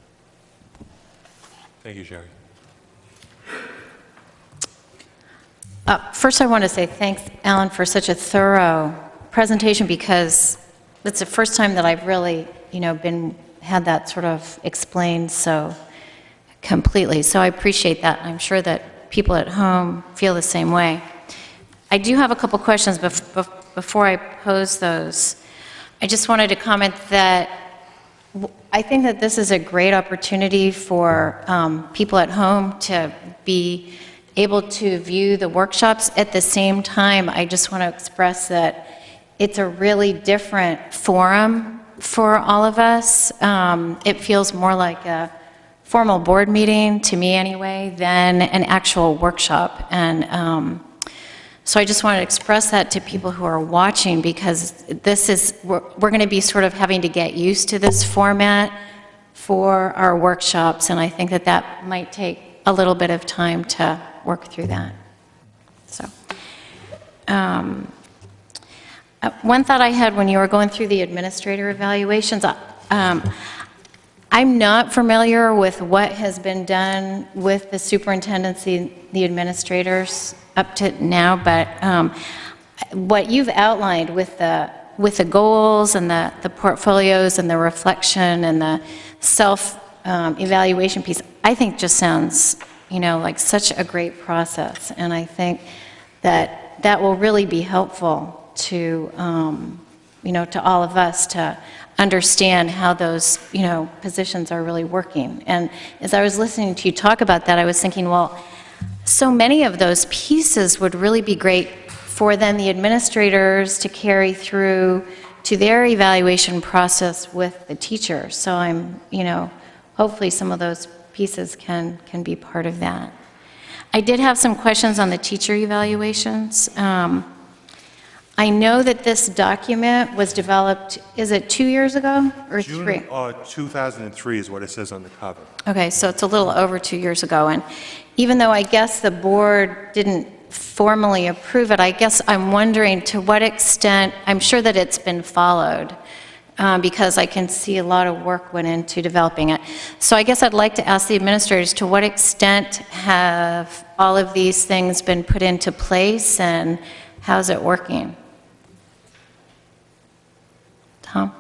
[SPEAKER 1] Thank you, Sherry.
[SPEAKER 4] First, I want to say thanks, Alan, for such a thorough presentation, because it's the first time that I've really, had that sort of explained so completely. So I appreciate that. I'm sure that people at home feel the same way. I do have a couple questions before I pose those. I just wanted to comment that I think that this is a great opportunity for people at home to be able to view the workshops. At the same time, I just want to express that it's a really different forum for all of us. It feels more like a formal board meeting, to me anyway, than an actual workshop. And so I just want to express that to people who are watching, because we're going to be sort of having to get used to this format for our workshops, and I think that that might take a little bit of time to work through that. So, one thought I had when you were going through the administrator evaluations, I'm not familiar with what has been done with the superintendency, the administrators up to now, but what you've outlined with the goals and the portfolios and the reflection and the self-evaluation piece, I think just sounds, like such a great process. And I think that that will really be helpful to, to all of us to understand how those, positions are really working. And as I was listening to you talk about that, I was thinking, well, so many of those pieces would really be great for then the administrators to carry through to their evaluation process with the teachers. So I'm, hopefully some of those pieces can be part of that. I did have some questions on the teacher evaluations. I know that this document was developed, is it 2 years ago or three?
[SPEAKER 1] June 2003 is what it says on the cover.
[SPEAKER 4] Okay, so it's a little over 2 years ago. And even though I guess the board didn't formally approve it, I guess I'm wondering to what extent, I'm sure that it's been followed, because I can see a lot of work went into developing it. So I guess I'd like to ask the administrators, to what extent have all of these things been put into place, and how's it working? Tom?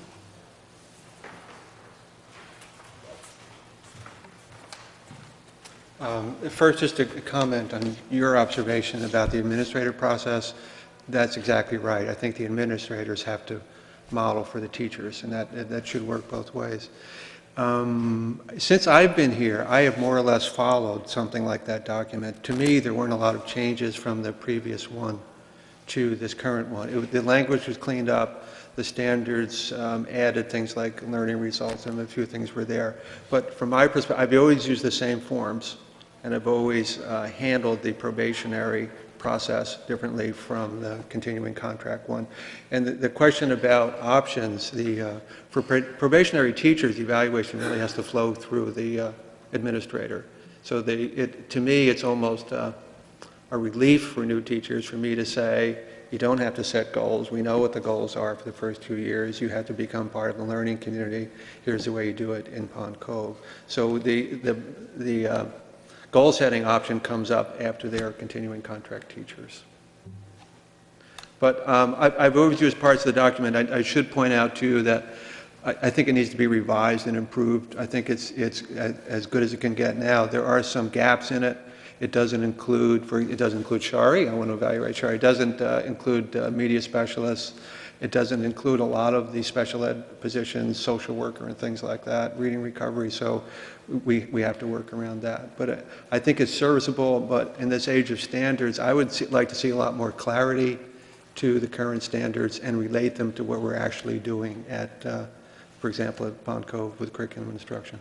[SPEAKER 5] First, just a comment on your observation about the administrative process. That's exactly right. I think the administrators have to model for the teachers, and that should work both ways. Since I've been here, I have more or less followed something like that document. To me, there weren't a lot of changes from the previous one to this current one. The language was cleaned up. The standards added things like learning results, and a few things were there. But from my perspective, I've always used the same forms, and I've always handled the probationary process differently from the continuing contract one. And the question about options, for probationary teachers, the evaluation really has to flow through the administrator. So to me, it's almost a relief for new teachers for me to say, you don't have to set goals. We know what the goals are for the first 2 years. You have to become part of the learning community. Here's the way you do it in Pond Cove. So the goal setting option comes up after they are continuing contract teachers. But I've always used parts of the document. I should point out too that I think it needs to be revised and improved. I think it's as good as it can get now. There are some gaps in it. It doesn't include Shari. I want to evaluate Shari. It doesn't include media specialists. It doesn't include a lot of the special ed positions, social worker and things like that, reading recovery. So we have to work around that. But I think it's serviceable. But in this age of standards, I would like to see a lot more clarity to the current standards and relate them to what we're actually doing at, for example, at Pond Cove with curriculum instruction.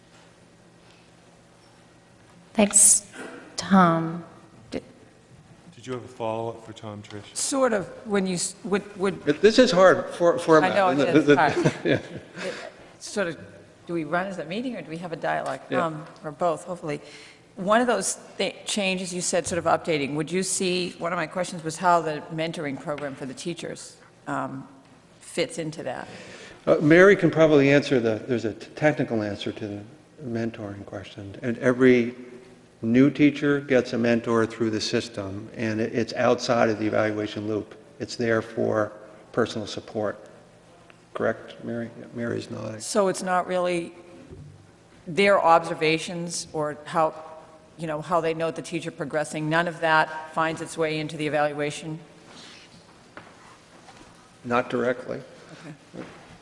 [SPEAKER 4] Thanks, Tom.
[SPEAKER 1] Did you have a follow-up for Tom, Trish?
[SPEAKER 2] Sort of, when you would
[SPEAKER 5] This is hard for
[SPEAKER 2] I know it is hard.
[SPEAKER 5] Yeah.
[SPEAKER 2] Sort of, do we run as a meeting or do we have a dialogue?
[SPEAKER 5] Yeah.
[SPEAKER 2] Or both, hopefully. one of those changes you said, sort of updating, would you see, one of my questions was how the mentoring program for the teachers fits into that?
[SPEAKER 5] Mary can probably answer there's a technical answer to the mentoring question. And every new teacher gets a mentor through the system, and it's outside of the evaluation loop. It's there for personal support. Correct, Mary? Yeah, Mary's nodding.
[SPEAKER 2] So it's not really their observations or how, how they note the teacher progressing, none of that finds its way into the evaluation?
[SPEAKER 5] Not directly.
[SPEAKER 2] Okay.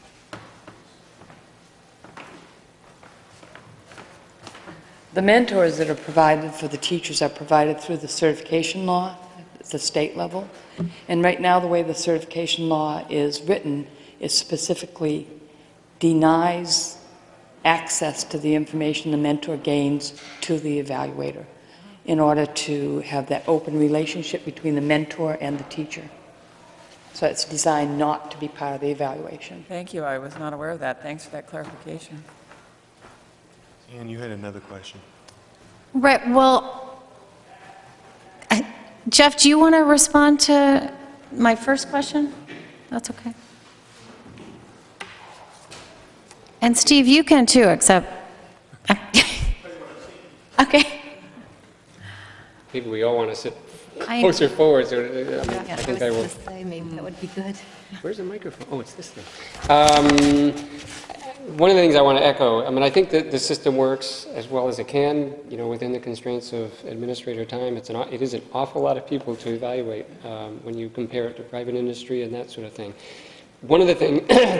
[SPEAKER 6] The mentors that are provided for the teachers are provided through the certification law at the state level. And right now, the way the certification law is written, it specifically denies access to the information the mentor gains to the evaluator in order to have that open relationship between the mentor and the teacher. So it's designed not to be part of the evaluation.
[SPEAKER 2] Thank you, I was not aware of that. Thanks for that clarification.
[SPEAKER 1] Ann, you had another question.
[SPEAKER 4] Right, well, Jeff, do you want to respond to my first question? That's okay. And Steve, you can too, except... Okay.
[SPEAKER 7] Maybe we all want to sit
[SPEAKER 4] I-
[SPEAKER 7] closer forward, so
[SPEAKER 8] Yeah,
[SPEAKER 7] I think I will.
[SPEAKER 8] was gonna say, maybe that would be good.
[SPEAKER 7] Where's the microphone? Oh, it's this thing. One of the things I want to echo, I mean, I think that the system works as well as it can, within the constraints of administrator time. It is an awful lot of people to evaluate when you compare it to private industry and that sort of thing. One of the things,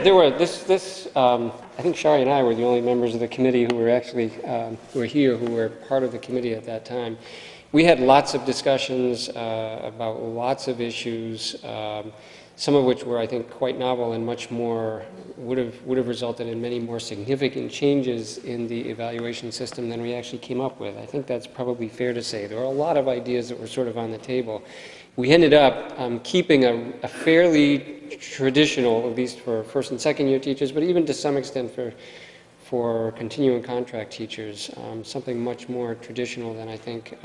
[SPEAKER 7] I think Shari and I were the only members of the committee who were actually, who were here, who were part of the committee at that time. We had lots of discussions about lots of issues, some of which were, I think, quite novel and much more, would have resulted in many more significant changes in the evaluation system than we actually came up with. I think that's probably fair to say. There were a lot of ideas that were sort of on the table. We ended up keeping a fairly traditional, at least for first and second year teachers, but even to some extent for continuing contract teachers, something much more traditional than I think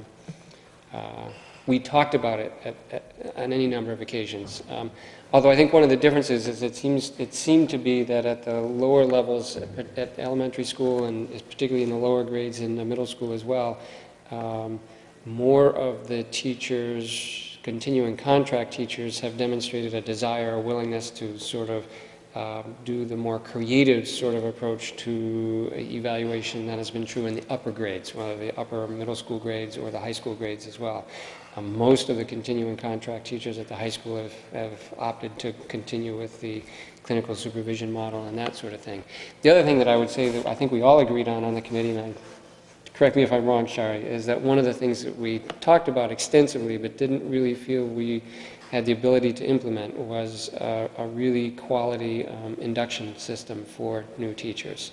[SPEAKER 7] we talked about it on any number of occasions. Although I think one of the differences is it seemed to be that at the lower levels, at elementary school and particularly in the lower grades in the middle school as well, more of the teachers, continuing contract teachers, have demonstrated a desire, a willingness to sort of do the more creative sort of approach to evaluation that has been true in the upper grades, whether the upper middle school grades or the high school grades as well. Most of the continuing contract teachers at the high school have opted to continue with the clinical supervision model and that sort of thing. The other thing that I would say that I think we all agreed on the committee, and correct me if I'm wrong, Shari, is that one of the things that we talked about extensively but didn't really feel we had the ability to implement was a really quality induction system for new teachers.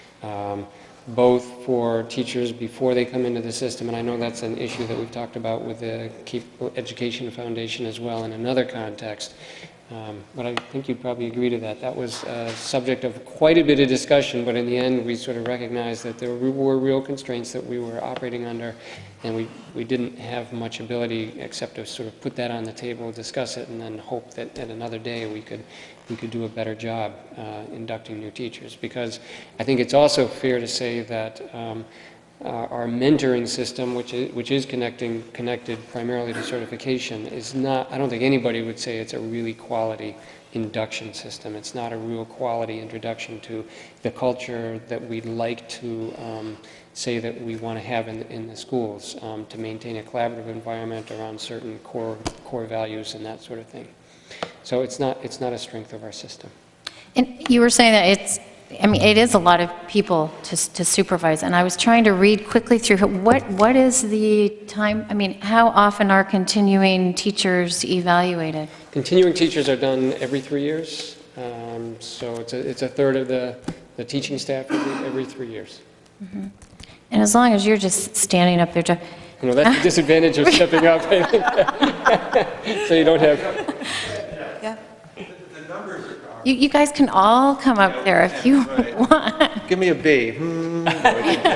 [SPEAKER 7] Both for teachers before they come into the system, and I know that's an issue that we've talked about with the Keep Education Foundation as well in another context. But I think you'd probably agree to that. That was a subject of quite a bit of discussion, but in the end we sort of recognized that there were real constraints that we were operating under, and we didn't have much ability except to sort of put that on the table, discuss it, and then hope that at another day we could do a better job inducting new teachers. Because I think it's also fair to say that our mentoring system, which is connected primarily to certification, is not, I don't think anybody would say it's a really quality induction system. It's not a real quality introduction to the culture that we'd like to say that we want to have in the schools, to maintain a collaborative environment around certain core values and that sort of thing. So it's not a strength of our system.
[SPEAKER 4] And you were saying that it is a lot of people to supervise, and I was trying to read quickly through what is the time, how often are continuing teachers evaluated?
[SPEAKER 7] Continuing teachers are done every 3 years, so it's a third of the teaching staff every 3 years.
[SPEAKER 4] Mm-hmm. And as long as you're just standing up there, Jeff.
[SPEAKER 7] That's the disadvantage of stepping up, I think. So you don't have...
[SPEAKER 2] Yeah.
[SPEAKER 1] The numbers are...
[SPEAKER 4] You guys can all come up there if you want.
[SPEAKER 5] Give me a B.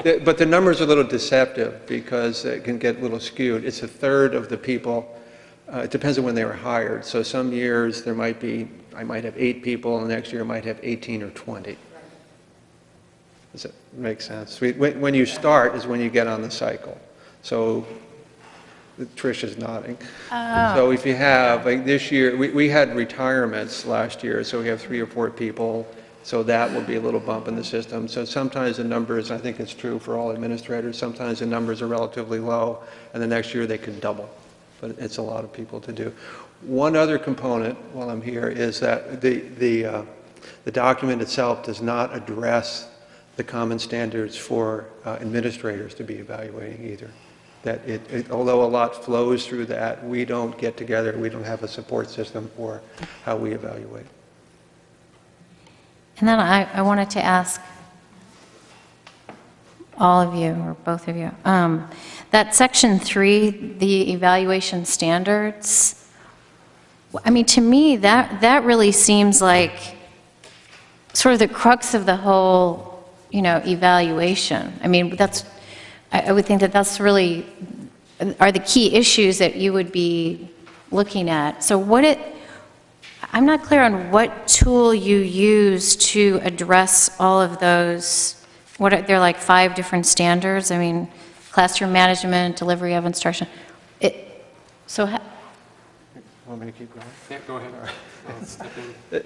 [SPEAKER 5] But the number's a little deceptive because it can get a little skewed. It's a third of the people. It depends on when they were hired. So some years there might be, I might have 8 people, and the next year I might have 18 or 20. Does that make sense? When you start is when you get on the cycle. So Trish is nodding. So if you have, like this year, we had retirements last year, so we have 3 or 4 people. So that will be a little bump in the system. So sometimes the numbers, I think it's true for all administrators, sometimes the numbers are relatively low, and the next year they could double. But it's a lot of people to do. One other component, while I'm here, is that the document itself does not address the common standards for administrators to be evaluating either. That although a lot flows through that, we don't get together, we don't have a support system for how we evaluate.
[SPEAKER 4] And then I wanted to ask all of you, or both of you, that section 3, the evaluation standards, I mean, to me, that really seems like sort of the crux of the whole, evaluation. I mean, I would think that that's really, are the key issues that you would be looking at. So I'm not clear on what tool you use to address all of those. They're like 5 different standards. I mean, classroom management, delivery of instruction.
[SPEAKER 5] Want me to keep going?
[SPEAKER 7] Yeah, go ahead. I'll step in.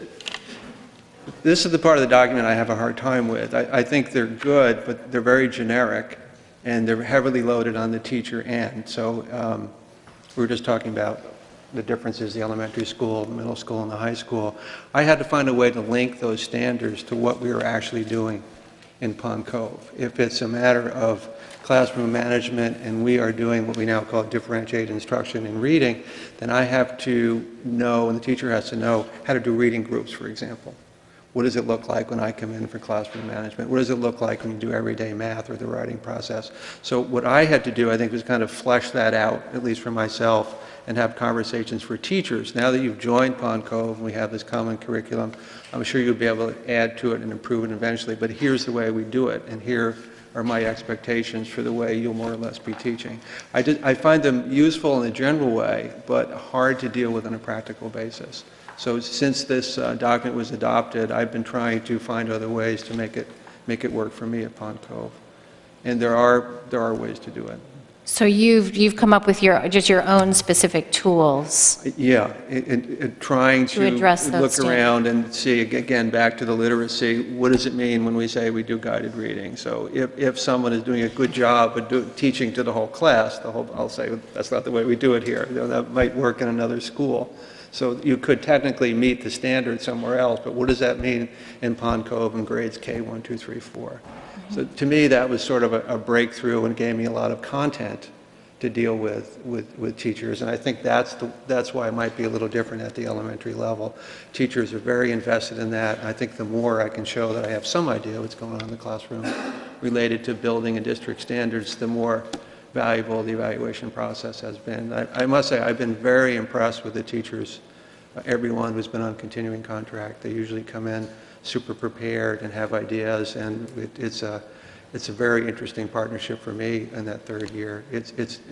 [SPEAKER 5] This is the part of the document I have a hard time with. I think they're good, but they're very generic, and they're heavily loaded on the teacher end. So we were just talking about the differences, the elementary school, the middle school, and the high school. I had to find a way to link those standards to what we were actually doing in Pond Cove. If it's a matter of classroom management and we are doing what we now call differentiated instruction in reading, then I have to know, and the teacher has to know, how to do reading groups, for example. What does it look like when I come in for classroom management? What does it look like when you do everyday math or the writing process? So what I had to do, I think, was kind of flesh that out, at least for myself, and have conversations for teachers. Now that you've joined Pond Cove and we have this common curriculum, I'm sure you'll be able to add to it and improve it eventually, but here's the way we do it, and here are my expectations for the way you'll more or less be teaching. I find them useful in a general way, but hard to deal with on a practical basis. So since this document was adopted, I've been trying to find other ways to make it work for me at Pond Cove. And there are ways to do it.
[SPEAKER 4] So you've come up with just your own specific tools.
[SPEAKER 5] Yeah, trying to
[SPEAKER 4] address those
[SPEAKER 5] look around and see, again, back to the literacy, what does it mean when we say we do guided reading? So if someone is doing a good job of teaching to the whole class, I'll say, that's not the way we do it here. That might work in another school. So you could technically meet the standard somewhere else, but what does that mean in Pond Cove in grades K, 1, 2, 3, 4? So to me, that was sort of a breakthrough and gave me a lot of content to deal with teachers. And I think that's why it might be a little different at the elementary level. Teachers are very invested in that. And I think the more I can show that I have some idea what's going on in the classroom related to building and district standards, the more valuable the evaluation process has been. I must say, I've been very impressed with the teachers, everyone who's been on continuing contract. They usually come in super prepared and have ideas, and it's a very interesting partnership for me in that 3rd year. It's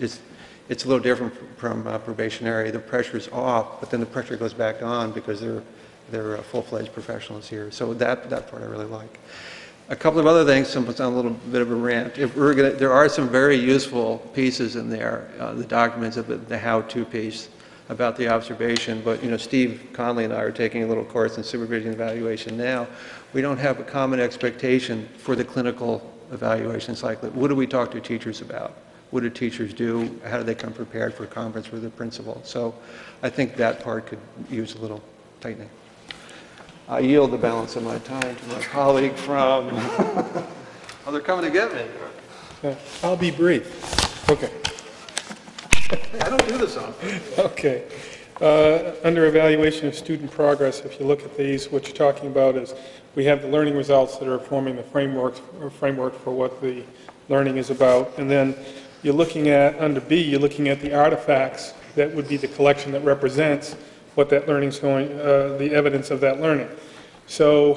[SPEAKER 5] a little different from probationary. The pressure's off, but then the pressure goes back on because they're full-fledged professionals here. So that part I really like. A couple of other things, it's on a little bit of a rant. There are some very useful pieces in there, the documents of the how-to piece about the observation, but Steve Conley and I are taking a little course in supervision evaluation now. We don't have a common expectation for the clinical evaluation cycle. What do we talk to teachers about? What do teachers do? How do they come prepared for a conference with the principal? So I think that part could use a little tightening. I yield the balance of my time to my colleague from... Oh, they're coming to get me.
[SPEAKER 8] I'll be brief. Okay.
[SPEAKER 5] I don't do this often.
[SPEAKER 8] Okay. Under evaluation of student progress, if you look at these, what you're talking about is we have the learning results that are forming the framework for what the learning is about. And then you're looking at, under B, you're looking at the artifacts that would be the collection that represents what that learning's going, the evidence of that learning. So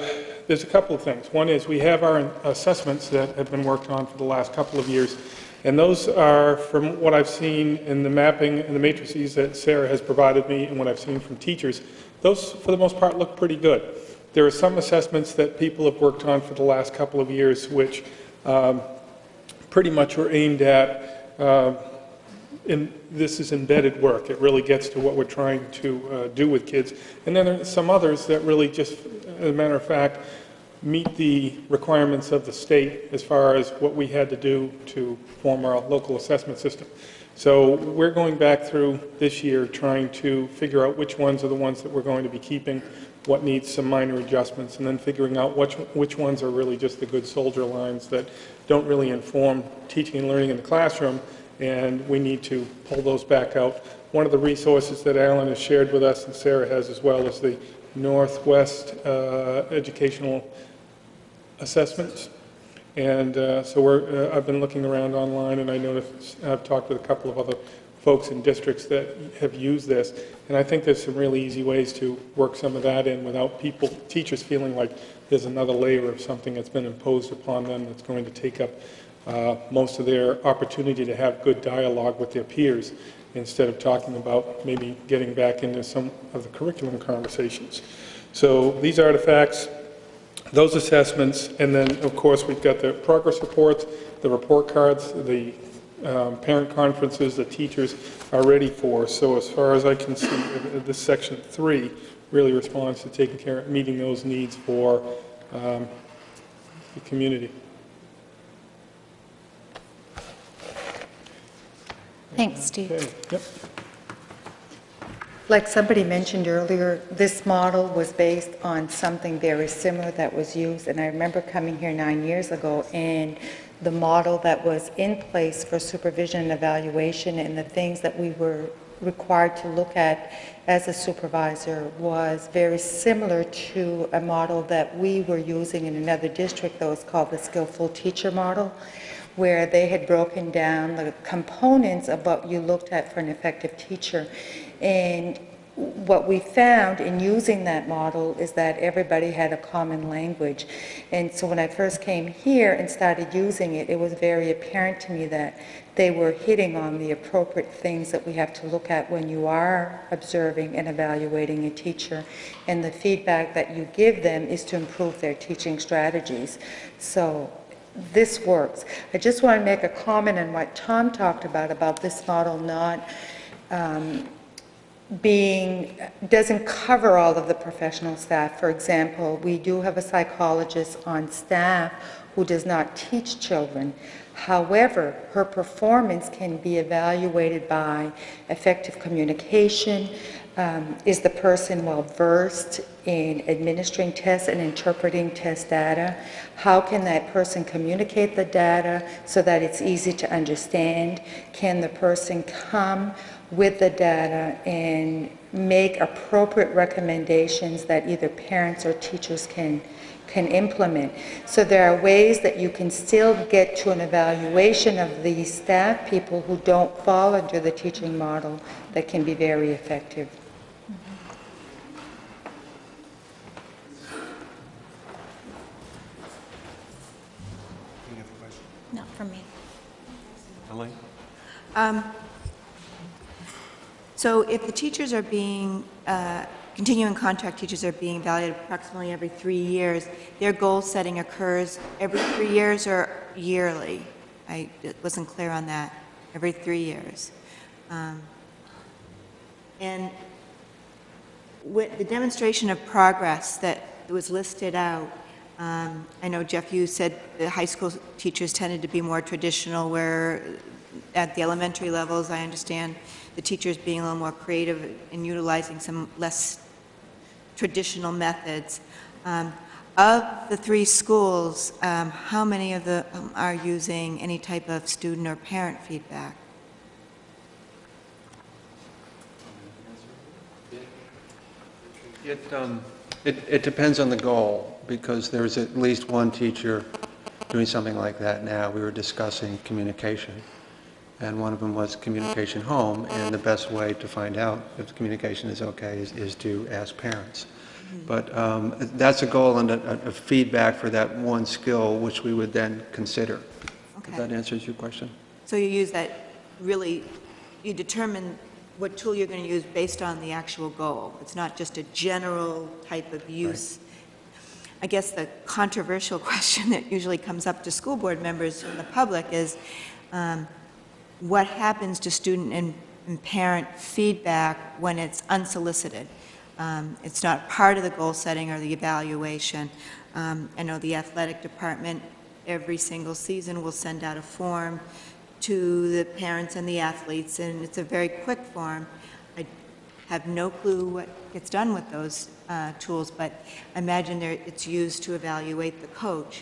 [SPEAKER 8] there's a couple of things. One is we have our assessments that have been worked on for the last couple of years, and those are, from what I've seen in the mapping and the matrices that Sarah has provided me and what I've seen from teachers, those, for the most part, look pretty good. There are some assessments that people have worked on for the last couple of years which pretty much were aimed at, this is embedded work. It really gets to what we're trying to do with kids. And then there are some others that really just, as a matter of fact, meet the requirements of the state as far as what we had to do to form our local assessment system. So we're going back through this year trying to figure out which ones are the ones that we're going to be keeping, what needs some minor adjustments, and then figuring out which ones are really just the good soldier lines that don't really inform teaching and learning in the classroom, and we need to pull those back out. One of the resources that Alan has shared with us, and Sarah has as well, is the Northwest Educational Assessments. And so I've been looking around online, and I noticed I've talked with a couple of other folks in districts that have used this, and I think there's some really easy ways to work some of that in without teachers feeling like there's another layer of something that's been imposed upon them that's going to take up most of their opportunity to have good dialogue with their peers, instead of talking about maybe getting back into some of the curriculum conversations. So these artifacts, those assessments, and then of course we've got the progress reports, the report cards, the parent conferences that teachers are ready for. So as far as I can see, this section 3 really responds to taking care of meeting those needs for the community.
[SPEAKER 4] Thanks, Steve.
[SPEAKER 8] Okay. Yep.
[SPEAKER 9] Like somebody mentioned earlier, this model was based on something very similar that was used, and I remember coming here 9 years ago, and the model that was in place for supervision and evaluation and the things that we were required to look at as a supervisor was very similar to a model that we were using in another district that was called the Skillful Teacher Model, where they had broken down the components of what you looked at for an effective teacher. And what we found in using that model is that everybody had a common language. And so when I first came here and started using it, it was very apparent to me that they were hitting on the appropriate things that we have to look at when you are observing and evaluating a teacher. And the feedback that you give them is to improve their teaching strategies. So this works. I just want to make a comment on what Tom talked about this model not doesn't cover all of the professional staff. For example, we do have a psychologist on staff who does not teach children. However, her performance can be evaluated by effective communication. Is the person well versed in administering tests and interpreting test data? How can that person communicate the data so that it's easy to understand? Can the person come with the data and make appropriate recommendations that either parents or teachers can implement? So there are ways that you can still get to an evaluation of the staff people who don't fall under the teaching model that can be very effective.
[SPEAKER 4] Not from me.
[SPEAKER 1] Elaine?
[SPEAKER 10] So if the teachers are being, continuing contract teachers are being evaluated approximately every 3 years, their goal setting occurs every 3 years or yearly? I wasn't clear on that. Every 3 years. And with the demonstration of progress that was listed out, I know, Jeff, you said the high school teachers tended to be more traditional, where at the elementary levels, I understand the teachers being a little more creative in utilizing some less traditional methods. Of the 3 schools, how many of them are using any type of student or parent feedback?
[SPEAKER 5] It depends on the goal, because there's at least one teacher doing something like that now. We were discussing communication, and one of them was communication home, and the best way to find out if the communication is okay is to ask parents. But that's a goal and a feedback for that one skill, which we would then consider. If that answers your question.
[SPEAKER 10] So you use that, really, you determine what tool you're going to use based on the actual goal. It's not just a general type of use. I guess the controversial question that usually comes up to school board members and the public is, what happens to student and parent feedback when it's unsolicited? It's not part of the goal setting or the evaluation. I know the athletic department every single season will send out a form to the parents and the athletes, and it's a very quick form. I have no clue what gets done with those tools, but I imagine it's used to evaluate the coach.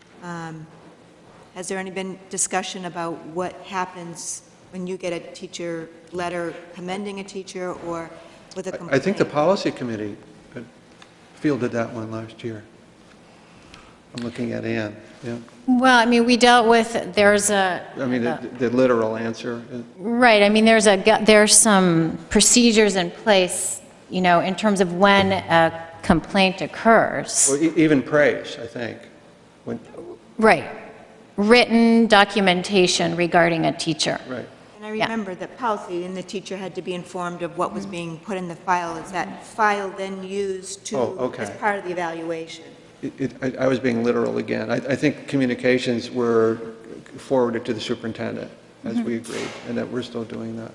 [SPEAKER 10] Has there any been discussion about what happens when you get a teacher letter commending a teacher or with a complaint?
[SPEAKER 5] I think the policy committee fielded that one last year. I'm looking at Ann. Yeah.
[SPEAKER 4] Well, I mean, we dealt with, there's a...
[SPEAKER 5] I mean, the literal answer.
[SPEAKER 4] Right, I mean, there's some procedures in place, you know, in terms of when a complaint occurs.
[SPEAKER 5] Or even praise, I think.
[SPEAKER 4] Right. Written documentation regarding a teacher.
[SPEAKER 5] Right.
[SPEAKER 10] And I remember that policy, and the teacher had to be informed of what was being put in the file. Is that file then used to, as part of the evaluation?
[SPEAKER 5] I was being literal again. I think communications were forwarded to the superintendent, as we agreed, and that we're still doing that.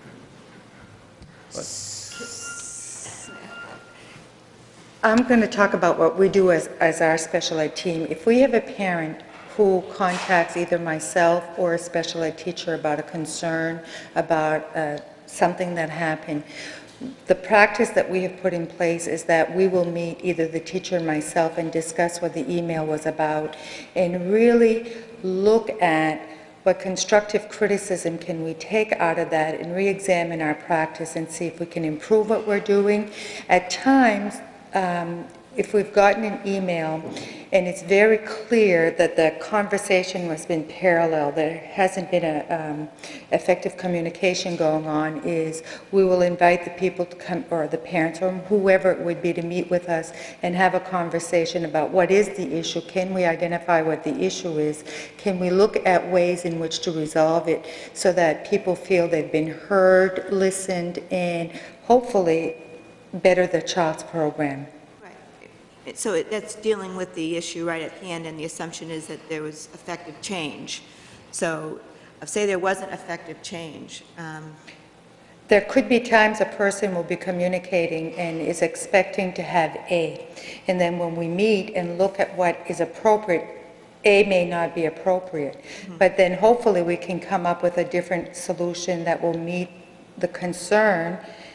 [SPEAKER 9] I'm going to talk about what we do as our special ed team. If we have a parent who contacts either myself or a special ed teacher about a concern, about something that happened, the practice that we have put in place is that we will meet either the teacher and myself and discuss what the email was about and really look at what constructive criticism can we take out of that and re-examine our practice and see if we can improve what we're doing. At times, if we've gotten an email and it's very clear that the conversation has been parallel, there hasn't been a effective communication going on, is we will invite the people to come, or the parents or whoever it would be, to meet with us and have a conversation about what is the issue. Can we identify what the issue is? Can we look at ways in which to resolve it so that people feel they've been heard, listened, and hopefully better the child's program?
[SPEAKER 10] So that's dealing with the issue right at hand, and the assumption is that there was effective change. So say there wasn't effective change.
[SPEAKER 9] There could be times a person will be communicating and is expecting to have A, and then when we meet and look at what is appropriate, A may not be appropriate. But then hopefully we can come up with a different solution that will meet the concern.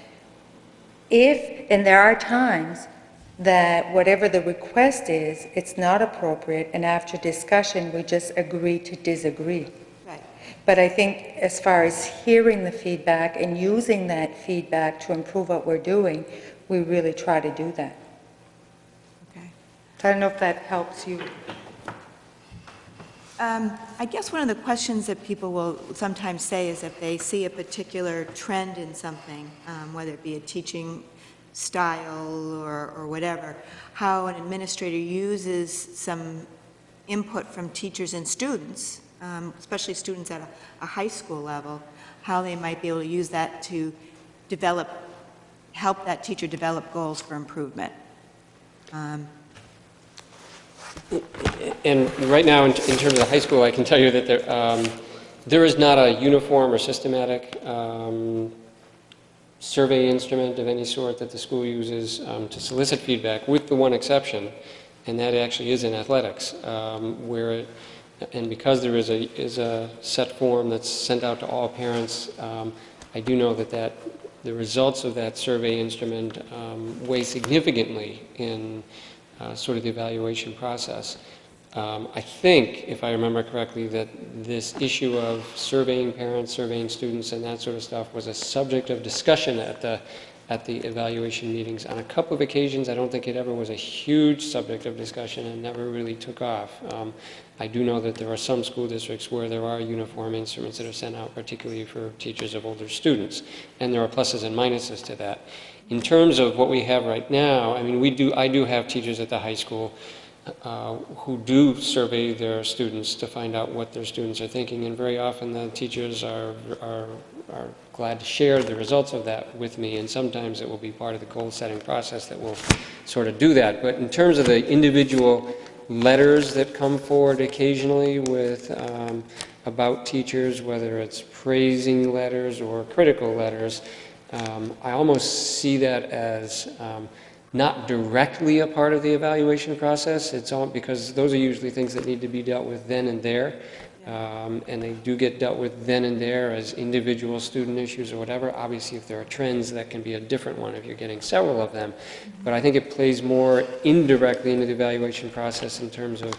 [SPEAKER 9] And there are times that whatever the request is, it's not appropriate, and after discussion, we just agree to disagree.
[SPEAKER 10] Right.
[SPEAKER 9] But I think as far as hearing the feedback and using that feedback to improve what we're doing, we really try to do that.
[SPEAKER 10] Okay.
[SPEAKER 9] I don't know if that helps you.
[SPEAKER 10] I guess one of the questions that people will sometimes say is if they see a particular trend in something, whether it be a teaching style or whatever, how an administrator uses some input from teachers and students, especially students at a high school level, how they might be able to use that to help that teacher develop goals for improvement.
[SPEAKER 7] And right now, in terms of the high school, I can tell you that there is not a uniform or systematic survey instrument of any sort that the school uses to solicit feedback, with the one exception, and that actually is in athletics, and because there is a set form that's sent out to all parents, I do know that the results of that survey instrument weigh significantly in sort of the evaluation process. I think, if I remember correctly, that this issue of surveying parents, surveying students, and that sort of stuff was a subject of discussion at the evaluation meetings. On a couple of occasions, I don't think it ever was a huge subject of discussion and never really took off. I do know that there are some school districts where there are uniform instruments that are sent out, particularly for teachers of older students, and there are pluses and minuses to that. In terms of what we have right now, I mean, I do have teachers at the high school who do survey their students to find out what their students are thinking, and very often the teachers are glad to share the results of that with me, and sometimes it will be part of the goal-setting process that will sort of do that. But in terms of the individual letters that come forward occasionally with about teachers, whether it's praising letters or critical letters, I almost see that as not directly a part of the evaluation process. It's all because those are usually things that need to be dealt with then and there. And they do get dealt with then and there as individual student issues or whatever. Obviously, if there are trends, that can be a different one if you're getting several of them. But I think it plays more indirectly into the evaluation process in terms of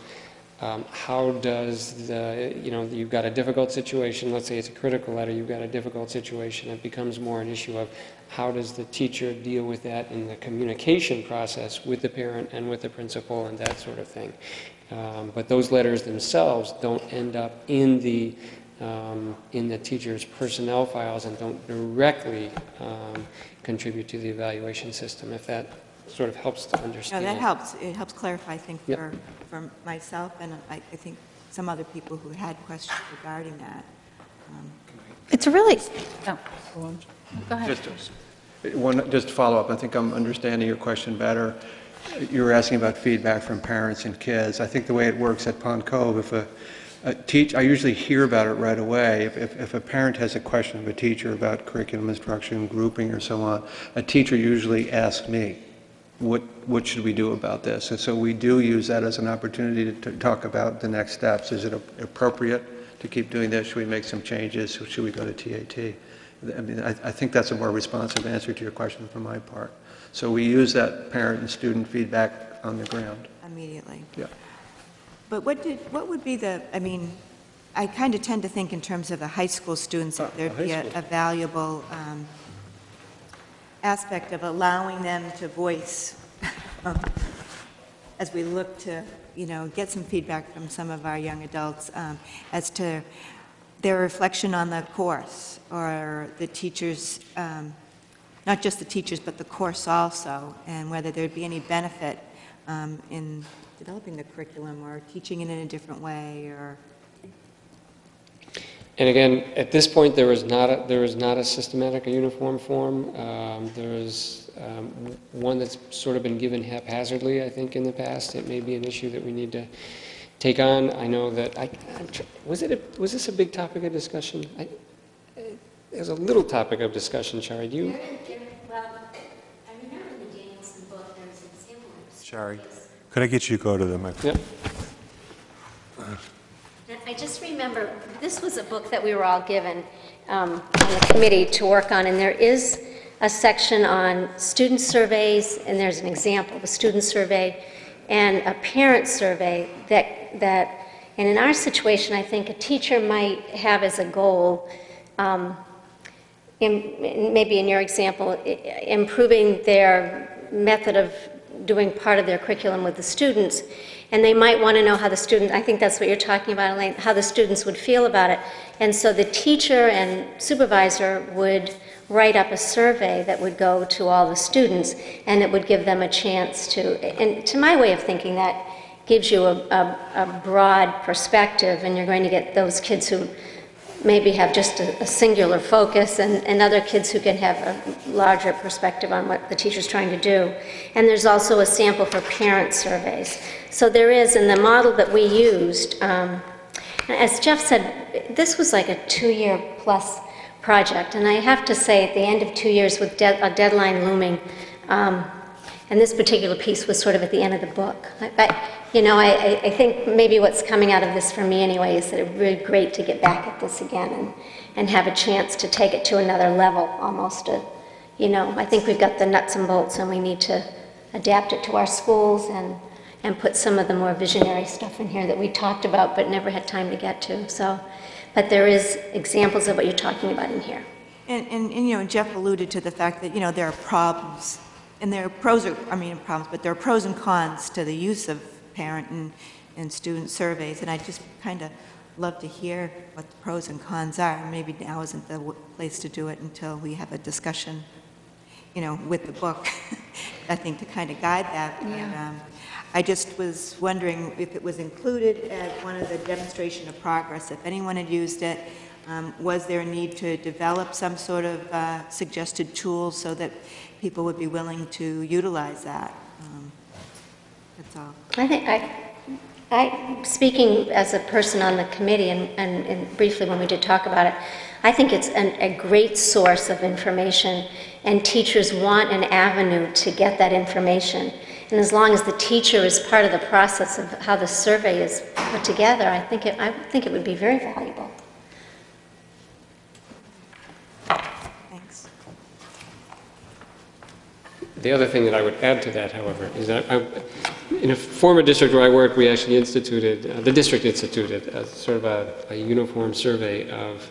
[SPEAKER 7] how does you've got a difficult situation, let's say it's a critical letter, you've got a difficult situation, it becomes more an issue of how does the teacher deal with that in the communication process with the parent and with the principal and that sort of thing. But those letters themselves don't end up in the teacher's personnel files and don't directly contribute to the evaluation system, if that sort of helps to understand.
[SPEAKER 10] No, that helps. It helps clarify, I think,
[SPEAKER 7] Yep.
[SPEAKER 10] for myself and I think some other people who had questions regarding that.
[SPEAKER 4] It's a really, oh, go ahead.
[SPEAKER 5] Just to follow up, I think I'm understanding your question better. You were asking about feedback from parents and kids. I think the way it works at Pond Cove, if I usually hear about it right away. If a parent has a question of a teacher about curriculum instruction, grouping, or so on, a teacher usually asks me, what should we do about this? And so we do use that as an opportunity to talk about the next steps. Is it appropriate to keep doing this? Should we make some changes? Should we go to TAT? I mean, I think that's a more responsive answer to your question from my part. So we use that parent and student feedback on the ground.
[SPEAKER 10] Immediately.
[SPEAKER 5] Yeah.
[SPEAKER 10] But what would be I mean, I kind of tend to think in terms of the high school students, that there'd be a valuable aspect of allowing them to voice as we look to, get some feedback from some of our young adults as to their reflection on the course or the teachers, not just the teachers, but the course also, and whether there'd be any benefit in developing the curriculum or teaching it in a different way or...
[SPEAKER 7] And again, at this point, there is not a systematic or uniform form. There is one that's sort of been given haphazardly, I think, in the past. It may be an issue that we need to take on. I know that was this a big topic of discussion? There's a little topic of discussion, Shari. Do you?
[SPEAKER 3] Well, I remember in the Danielson book, there was an example of...
[SPEAKER 1] Shari, could I get you to go to the microphone?
[SPEAKER 7] Yep.
[SPEAKER 3] I just remember, this was a book that we were all given on the committee to work on, and there is a section on student surveys, and there's an example of a student survey and a parent survey that and in our situation, I think a teacher might have as a goal, maybe in your example, improving their method of doing part of their curriculum with the students, and they might want to know how the students, I think that's what you're talking about, Elaine, how the students would feel about it. And so the teacher and supervisor would write up a survey that would go to all the students, and it would give them a chance to, and to my way of thinking, that gives you a broad perspective, and you're going to get those kids who maybe have just a singular focus and other kids who can have a larger perspective on what the teacher's trying to do. And there's also a sample for parent surveys. So there is, in the model that we used, as Jeff said, this was like a 2-year plus project. And I have to say, at the end of 2 years with a deadline looming, and this particular piece was sort of at the end of the book. I think maybe what's coming out of this for me anyway is that it's really great to get back at this again and have a chance to take it to another level, almost. I think we've got the nuts and bolts, and we need to adapt it to our schools and put some of the more visionary stuff in here that we talked about but never had time to get to. So, but there is examples of what you're talking about in here.
[SPEAKER 10] And Jeff alluded to the fact that, there are problems. And there are problems, but there are pros and cons to the use of parent and student surveys, and I just kind of love to hear what the pros and cons are. Maybe now isn't the place to do it until we have a discussion. you know, with the book, I think, to kind of guide that.
[SPEAKER 3] Yeah.
[SPEAKER 10] And, I just was wondering if it was included as one of the demonstration of progress, if anyone had used it, was there a need to develop some sort of suggested tool so that people would be willing to utilize that? That's all.
[SPEAKER 3] I think, speaking as a person on the committee, and briefly when we did talk about it, I think it's a great source of information, and teachers want an avenue to get that information. And as long as the teacher is part of the process of how the survey is put together, I think it would be very valuable.
[SPEAKER 10] Thanks.
[SPEAKER 7] The other thing that I would add to that, however, is that in a former district where I worked, we actually instituted, the district instituted, a sort of a uniform survey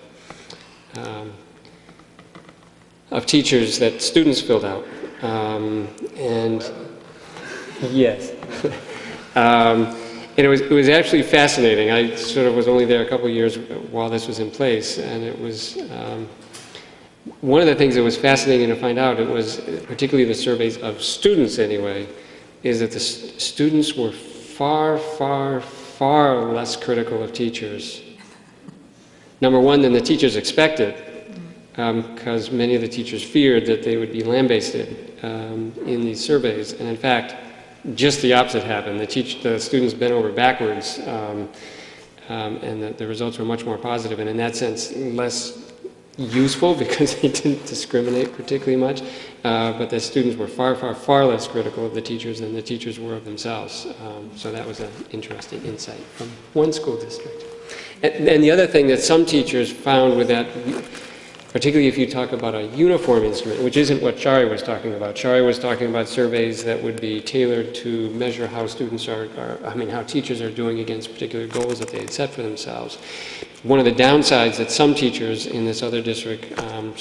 [SPEAKER 7] of teachers that students filled out. And yes. And it was actually fascinating. I sort of was only there a couple of years while this was in place, and it was one of the things that was fascinating to find out, it was particularly the surveys of students anyway, is that the students were far, far, far less critical of teachers. Number one, than the teachers expected, because many of the teachers feared that they would be lambasted in these surveys. And in fact, just the opposite happened. The students bent over backwards, and the results were much more positive, and in that sense, less useful because they didn't discriminate particularly much. But the students were far, far, far less critical of the teachers than the teachers were of themselves. So that was an interesting insight from one school district. And the other thing that some teachers found with that, particularly if you talk about a uniform instrument, which isn't what Shari was talking about. Shari was talking about surveys that would be tailored to measure how students how teachers are doing against particular goals that they had set for themselves. One of the downsides that some teachers in this other district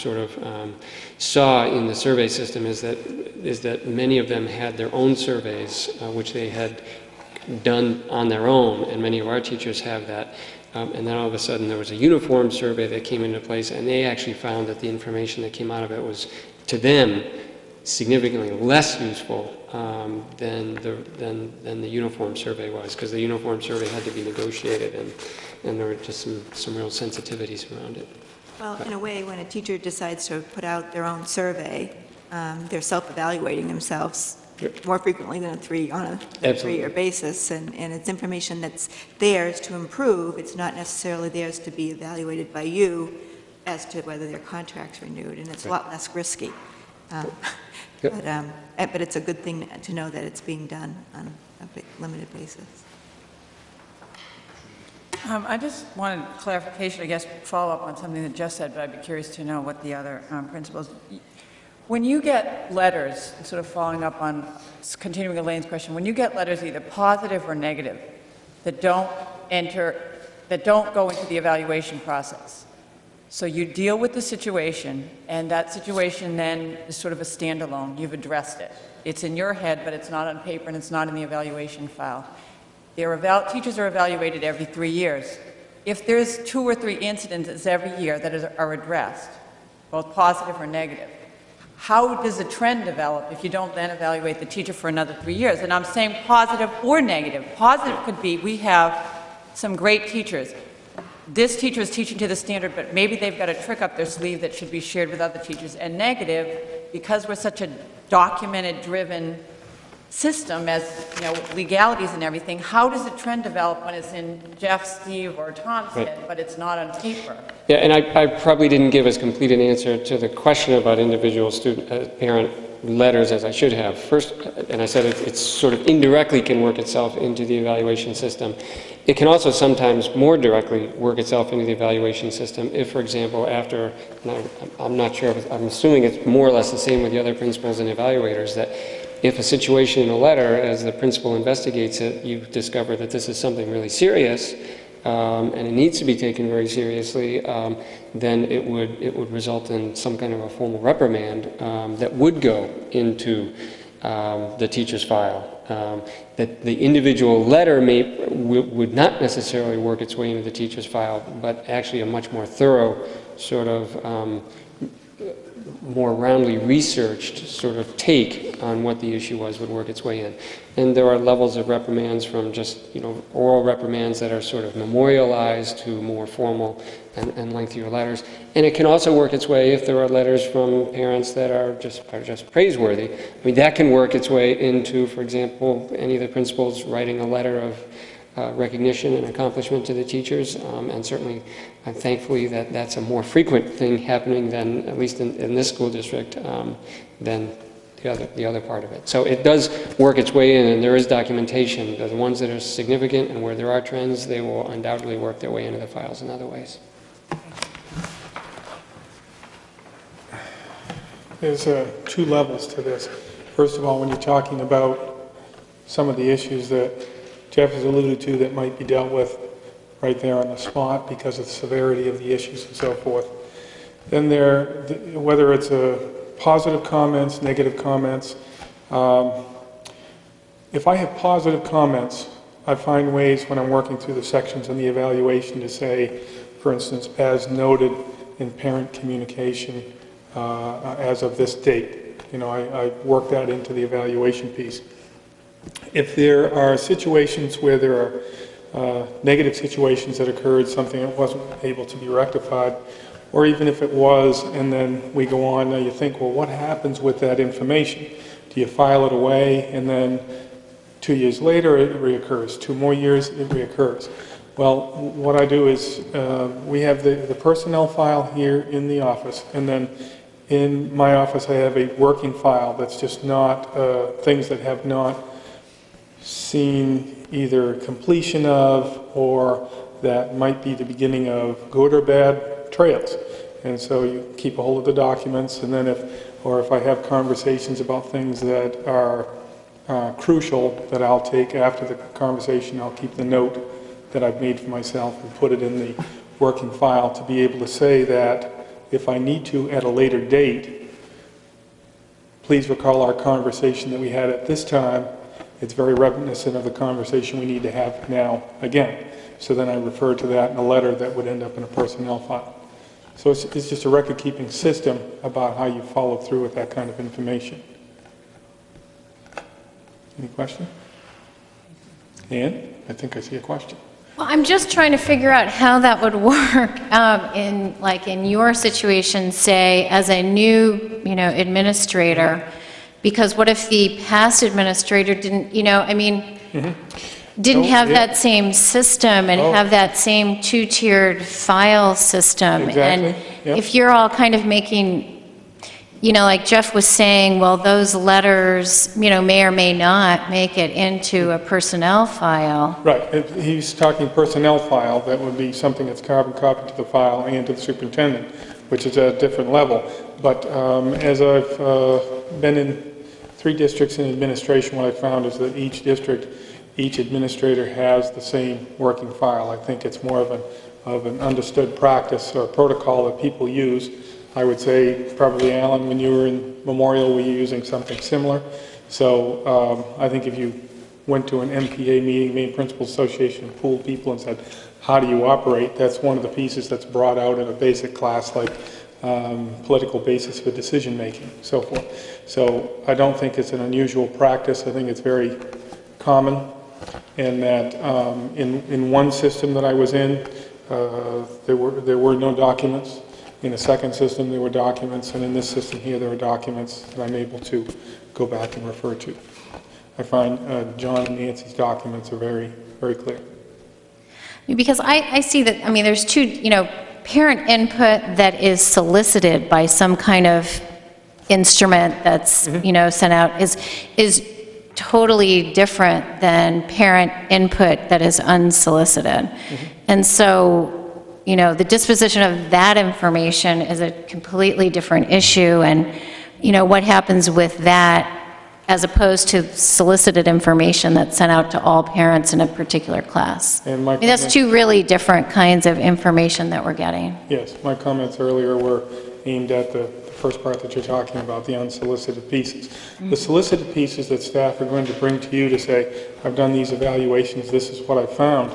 [SPEAKER 7] saw in the survey system is that many of them had their own surveys, which they had done on their own, and many of our teachers have that. And then all of a sudden there was a uniform survey that came into place, and they actually found that the information that came out of it was, to them, significantly less useful than the uniform survey was, because the uniform survey had to be negotiated, and there were just some real sensitivities around it.
[SPEAKER 10] Well, in a way, when a teacher decides to put out their own survey, they're self-evaluating themselves more frequently than on a three-year basis, and it's information that's theirs to improve. It's not necessarily theirs to be evaluated by you as to whether their contract's renewed, and it's a lot less risky. But it's a good thing to know that it's being done on a limited basis.
[SPEAKER 2] I just wanted clarification, I guess, follow up on something that Jeff said, but I'd be curious to know what the other principals. When you get letters, sort of following up on continuing Elaine's question, when you get letters either positive or negative that don't go into the evaluation process, so you deal with the situation, and that situation then is sort of a standalone. You've addressed it. It's in your head, but it's not on paper, and it's not in the evaluation file. Teachers are evaluated every 3 years. If there's 2 or 3 incidents every year that are addressed, both positive or negative, how does a trend develop if you don't then evaluate the teacher for another 3 years? And I'm saying positive or negative. Positive could be, we have some great teachers. This teacher is teaching to the standard, but maybe they've got a trick up their sleeve that should be shared with other teachers. And negative, because we're such a documented, driven system, as you know, legalities and everything, how does a trend develop when it's in Jeff, Steve, or Tom's head, but it's not on paper?
[SPEAKER 7] Yeah, and I probably didn't give as complete an answer to the question about individual parent letters as I should have. First, and I said it's sort of indirectly can work itself into the evaluation system. It can also sometimes more directly work itself into the evaluation system if, for example, after, I'm not sure, I'm assuming it's more or less the same with the other principals and evaluators, that if a situation in a letter, as the principal investigates it, you discover that this is something really serious, and it needs to be taken very seriously, then it would result in some kind of a formal reprimand that would go into the teacher's file. That the individual letter would not necessarily work its way into the teacher's file, but actually a much more thorough sort of more roundly researched sort of take on what the issue was would work its way in. And there are levels of reprimands from just, oral reprimands that are sort of memorialized to more formal and lengthier letters. And it can also work its way if there are letters from parents that are just praiseworthy. I mean, that can work its way into, for example, any of the principals writing a letter of recognition and accomplishment to the teachers, and certainly, thankfully, that's a more frequent thing happening than, at least in this school district, than the other part of it. So it does work its way in, and there is documentation. The ones that are significant and where there are trends, they will undoubtedly work their way into the files in other ways.
[SPEAKER 8] There's two levels to this. First of all, when you're talking about some of the issues that Jeff has alluded to that might be dealt with right there on the spot because of the severity of the issues and so forth, then whether it's positive comments, negative comments, if I have positive comments, I find ways when I'm working through the sections in the evaluation to say, for instance, as noted in parent communication as of this date. I work that into the evaluation piece. If there are situations where there are negative situations that occurred, something that wasn't able to be rectified, or even if it was, and then we go on, now you think, well, what happens with that information? Do you file it away, and then 2 years later it reoccurs, 2 more years it reoccurs? Well, what I do is we have the personnel file here in the office, and then in my office I have a working file that's just not things that have not seen either completion of or that might be the beginning of good or bad trails. And so you keep a hold of the documents, and then if I have conversations about things that are crucial that I'll take after the conversation, I'll keep the note that I've made for myself and put it in the working file to be able to say that if I need to at a later date, please recall our conversation that we had at this time. It's very reminiscent of the conversation we need to have now again. So then I refer to that in a letter that would end up in a personnel file. So it's just a record-keeping system about how you follow through with that kind of information. Any question? Ann, I think I see a question.
[SPEAKER 4] Well, I'm just trying to figure out how that would work in your situation, say, as a new, administrator, because what if the past administrator didn't, didn't have that same system and have that same two-tiered file system?
[SPEAKER 8] Exactly.
[SPEAKER 4] And
[SPEAKER 8] Yep.
[SPEAKER 4] if you're all kind of making, like Jeff was saying, well, those letters, may or may not make it into a personnel file.
[SPEAKER 8] Right. If he's talking personnel file, that would be something that's carbon copied to the file and to the superintendent, which is at a different level. But as I've been in 3 districts in administration, what I found is that each district, each administrator has the same working file. I think it's more of an understood practice or protocol that people use. I would say probably, Alan, when you were in Memorial, were you using something similar? So I think if you went to an MPA meeting, Maine Principal Association, and pooled people and said, how do you operate? That's one of the pieces that's brought out in a basic class like political basis for decision making, so forth. So I don't think it's an unusual practice. I think it's very common, and that in one system that I was in, there were no documents. In a second system, there were documents, and in this system here, there are documents that I'm able to go back and refer to. I find John and Nancy's documents are very, very clear.
[SPEAKER 4] Because I see that, there's two, parent input that is solicited by some kind of instrument that's, sent out is totally different than parent input that is unsolicited. And so, the disposition of that information is a completely different issue, and, what happens with that as opposed to solicited information that's sent out to all parents in a particular class.
[SPEAKER 8] And
[SPEAKER 4] that's 2 really different kinds of information that we're getting.
[SPEAKER 8] Yes, my comments earlier were aimed at the first part that you're talking about, the unsolicited pieces. The solicited pieces that staff are going to bring to you to say, I've done these evaluations, this is what I found.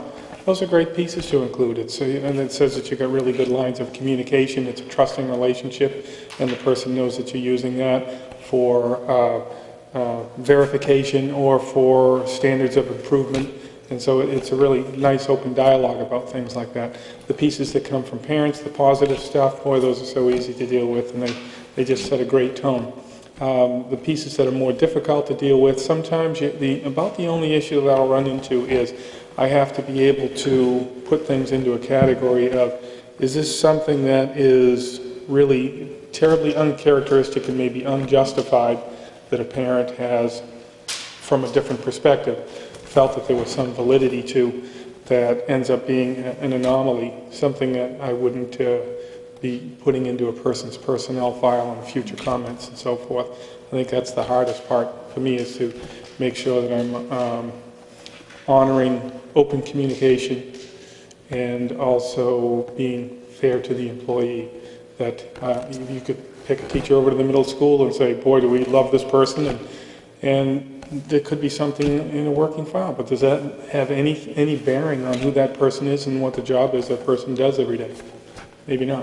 [SPEAKER 8] Those are great pieces to include. And it says that you've got really good lines of communication. It's a trusting relationship, and the person knows that you're using that for verification or for standards of improvement. And so it's a really nice open dialogue about things like that. The pieces that come from parents, the positive stuff, boy, those are so easy to deal with, and they just set a great tone. The pieces that are more difficult to deal with, sometimes about the only issue that I'll run into is I have to be able to put things into a category of, is this something that is really terribly uncharacteristic and maybe unjustified that a parent has, from a different perspective, felt that there was some validity to, that ends up being an anomaly, something that I wouldn't be putting into a person's personnel file and future comments and so forth. I think that's the hardest part for me, is to make sure that I'm honoring open communication and also being fair to the employee. That you could pick a teacher over to the middle school and say, boy, do we love this person, and there could be something in a working file, but does that have any bearing on who that person is and what the job is that person does every day? Maybe not.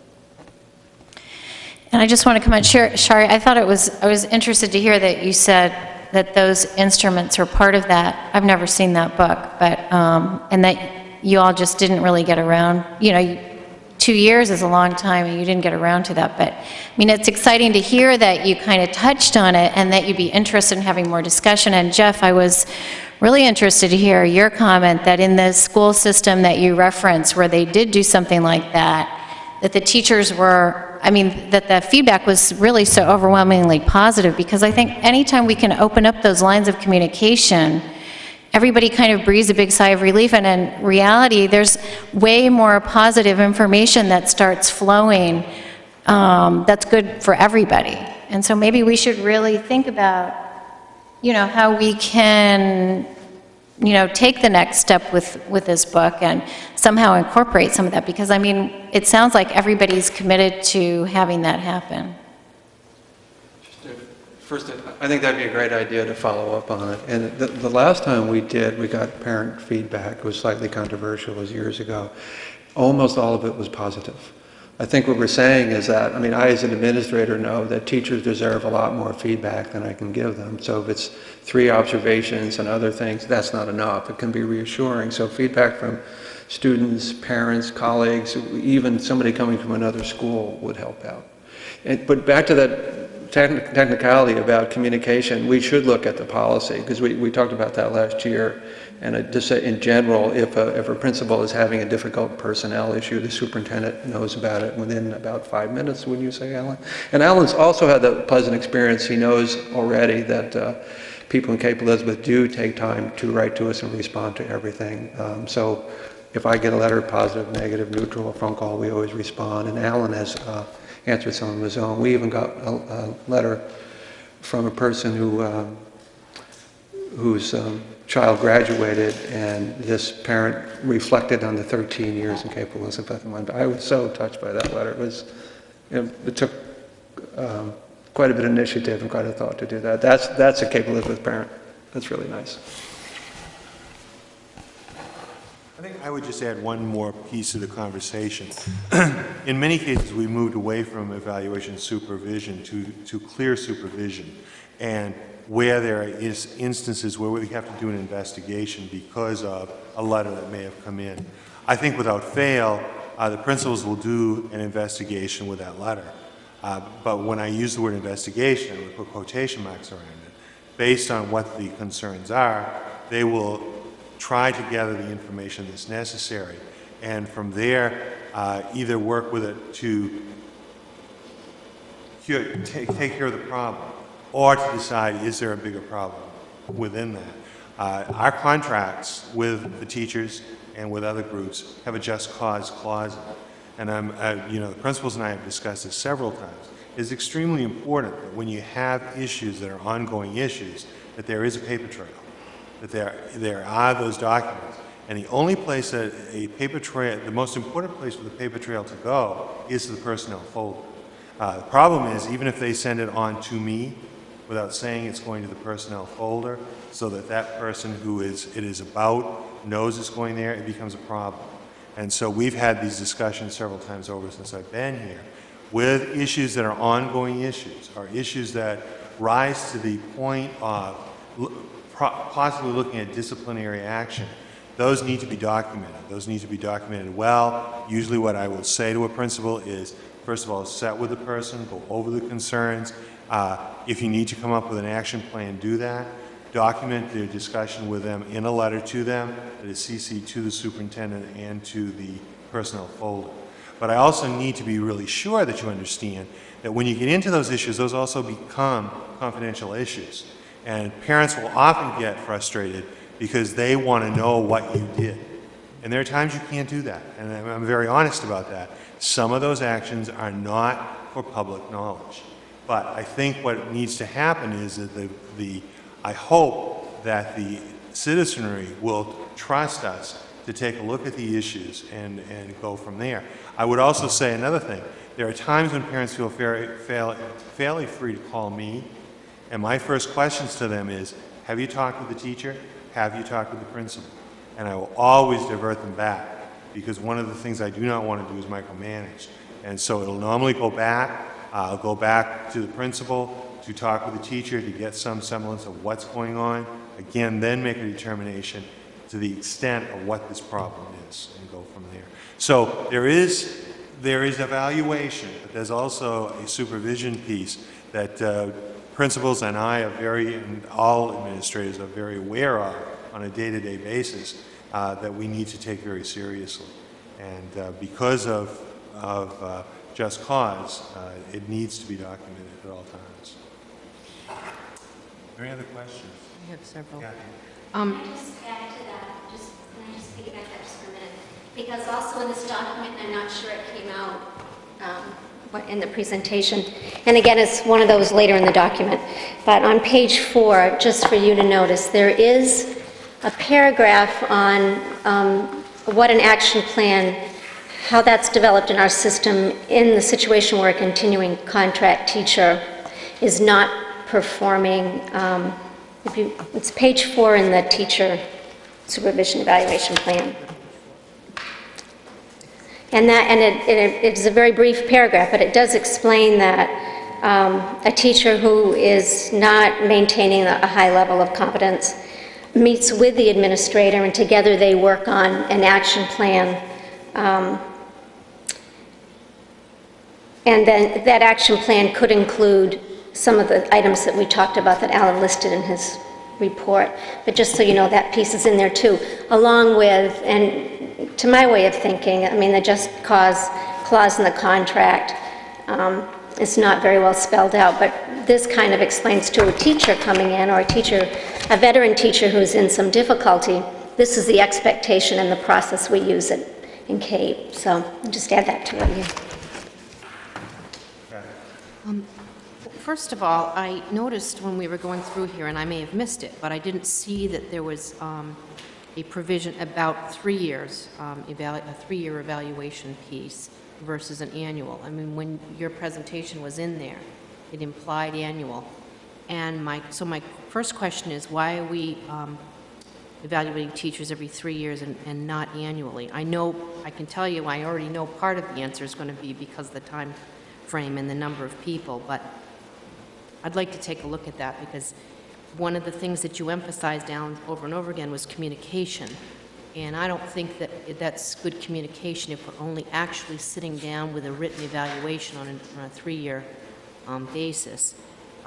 [SPEAKER 4] And I just want to comment, Shari, I was interested to hear that you said that those instruments are part of that. I've never seen that book, but, and that you all just didn't really get around, 2 years is a long time and you didn't get around to that, but I mean, it's exciting to hear that you kind of touched on it and that you'd be interested in having more discussion. And Jeff, I was really interested to hear your comment that in the school system that you referenced, where they did do something like that the teachers were, that the feedback was really so overwhelmingly positive, because I think anytime we can open up those lines of communication, everybody kind of breathes a big sigh of relief, and in reality, there's way more positive information that starts flowing that's good for everybody. And so maybe we should really think about, how we can, take the next step with this book and somehow incorporate some of that, because, it sounds like everybody's committed to having that happen.
[SPEAKER 5] First, I think that'd be a great idea to follow up on it. And the last time we got parent feedback. It was slightly controversial, it was years ago. Almost all of it was positive. I think what we're saying is that, I as an administrator know that teachers deserve a lot more feedback than I can give them. So if it's 3 observations and other things, that's not enough. It can be reassuring. So feedback from students, parents, colleagues, even somebody coming from another school would help out. But back to that technicality about communication, we should look at the policy, because we talked about that last year. And just in general, if a principal is having a difficult personnel issue, the superintendent knows about it within about 5 minutes, wouldn't you say, Alan? And Alan's also had the pleasant experience. He knows already that people in Cape Elizabeth do take time to write to us and respond to everything. So if I get a letter, positive, negative, neutral, a phone call, we always respond. And Alan has answered some of his own. We even got a letter from a person whose child graduated, and this parent reflected on the 13 years in Cape Elizabeth. And I was so touched by that letter. It took quite a bit of initiative and quite a thought to do that. That's a Cape Elizabeth parent. That's really nice.
[SPEAKER 1] I think I would just add one more piece to the conversation. In many cases, we moved away from evaluation supervision to clear supervision. And where there is instances where we have to do an investigation because of a letter that may have come in. I think without fail, the principals will do an investigation with that letter. But when I use the word investigation, we put quotation marks around it. Based on what the concerns are, they will try to gather the information that's necessary. And from there, either work with it to take care of the problem, or to decide, is there a bigger problem within that? Our contracts with the teachers and with other groups have a just cause clause in it. And the principals and I have discussed this several times. It's extremely important that when you have issues that are ongoing issues, that there is a paper trail, that there are those documents. And the only place that a paper trail, the most important place for the paper trail to go is to the personnel folder. The problem is, even if they send it on to me, without saying it's going to the personnel folder, so that that person who it is about knows it's going there, it becomes a problem. And so we've had these discussions several times over since I've been here, with issues that are ongoing issues, or issues that rise to the point of possibly looking at disciplinary action. Those need to be documented. Those need to be documented well. Usually what I will say to a principal is, first of all, sit with the person, go over the concerns. If you need to come up with an action plan, do that. Document their discussion with them in a letter to them that is CC'd to the superintendent and to the personnel folder. But I also need to be really sure that you understand that when you get into those issues, those also become confidential issues. And parents will often get frustrated because they want to know what you did. And there are times you can't do that, and I'm very honest about that. Some of those actions are not for public knowledge. But I think what needs to happen is that I hope that the citizenry will trust us to take a look at the issues and go from there. I would also say another thing. There are times when parents feel fairly free to call me, and my first questions to them is, have you talked with the teacher? Have you talked with the principal? And I will always divert them back, because one of the things I do not want to do is micromanage. And so it'll normally go back. I'll go back to the principal to talk with the teacher to get some semblance of what's going on. Again, then make a determination to the extent of what this problem is and go from there. So there is evaluation, but there's also a supervision piece that principals and and all administrators are very aware of on a day-to-day basis that we need to take very seriously. And because of just cause, it needs to be documented at all times. Any other questions?
[SPEAKER 11] We have several.
[SPEAKER 1] Yeah.
[SPEAKER 3] Can I just add to that? Can I just piggyback that just for a minute? Because also in this document, I'm not sure it came out in the presentation, and again, it's one of those later in the document, but on page 4, just for you to notice, there is a paragraph on what an action plan, how that's developed in our system in the situation where a continuing contract teacher is not performing. It's page 4 in the teacher supervision evaluation plan. And it's a very brief paragraph, but it does explain that a teacher who is not maintaining a high level of competence meets with the administrator, and together they work on an action plan. And then that action plan could include some of the items that we talked about that Alan listed in his report. But just so you know, that piece is in there too, along with, and to my way of thinking, I mean, the just cause clause in the contract is not very well spelled out, but this kind of explains to a teacher coming in, or a veteran teacher who's in some difficulty, this is the expectation and the process we use in CAPE. So I'll just add that to what you.
[SPEAKER 11] First of all, I noticed when we were going through here, and I may have missed it, but I didn't see that there was a provision about 3 years, a 3-year evaluation piece versus an annual. I mean, when your presentation was in there, it implied annual. And so my first question is, why are we evaluating teachers every 3 years and not annually? I can tell you, I already know part of the answer is going to be because of the time frame and the number of people, but I'd like to take a look at that, because one of the things that you emphasized down over and over again was communication. And I don't think that that's good communication if we're only actually sitting down with a written evaluation on a 3-year basis.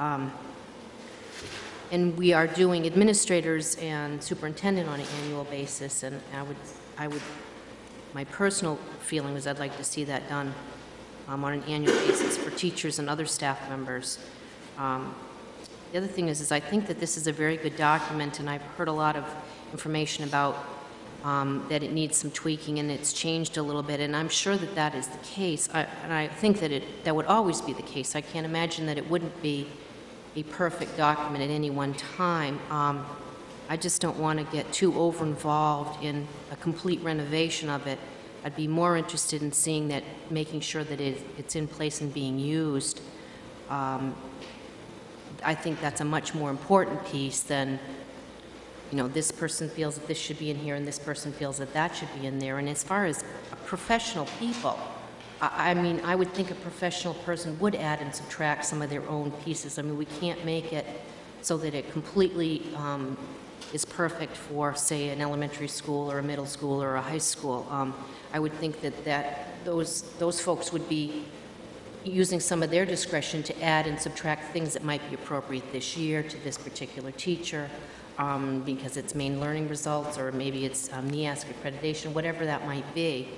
[SPEAKER 11] And we are doing administrators and superintendent on an annual basis, and my personal feeling is I'd like to see that done on an annual basis for teachers and other staff members. The other thing is I think that this is a very good document, and I've heard a lot of information about that it needs some tweaking and it's changed a little bit, and I'm sure that that is the case. And I think that that would always be the case. I can't imagine that it wouldn't be a perfect document at any one time. I just don't want to get too over-involved in a complete renovation of it. I'd be more interested in seeing that, making sure that it's in place and being used. I think that's a much more important piece than this person feels that this should be in here and this person feels that that should be in there. And as far as professional people, I mean, I would think a professional person would add and subtract some of their own pieces. I mean, we can't make it so that it completely is perfect for, say, an elementary school or a middle school or a high school. I would think that those folks would be using some of their discretion to add and subtract things that might be appropriate this year to this particular teacher, because it's main learning results, or maybe it's NEASC accreditation, whatever that might be.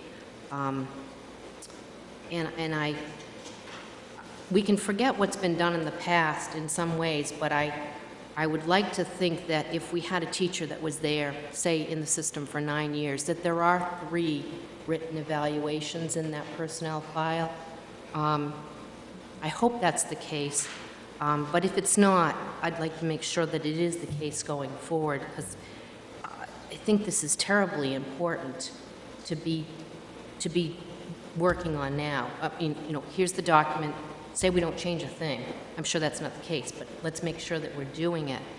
[SPEAKER 11] We can forget what's been done in the past in some ways, but I would like to think that if we had a teacher that was there, say, in the system for 9 years, that there are 3 written evaluations in that personnel file. I hope that's the case, but if it's not, I'd like to make sure that it is the case going forward, because I think this is terribly important to be working on now. I mean, here's the document. Say we don't change a thing. I'm sure that's not the case, but let's make sure that we're doing it.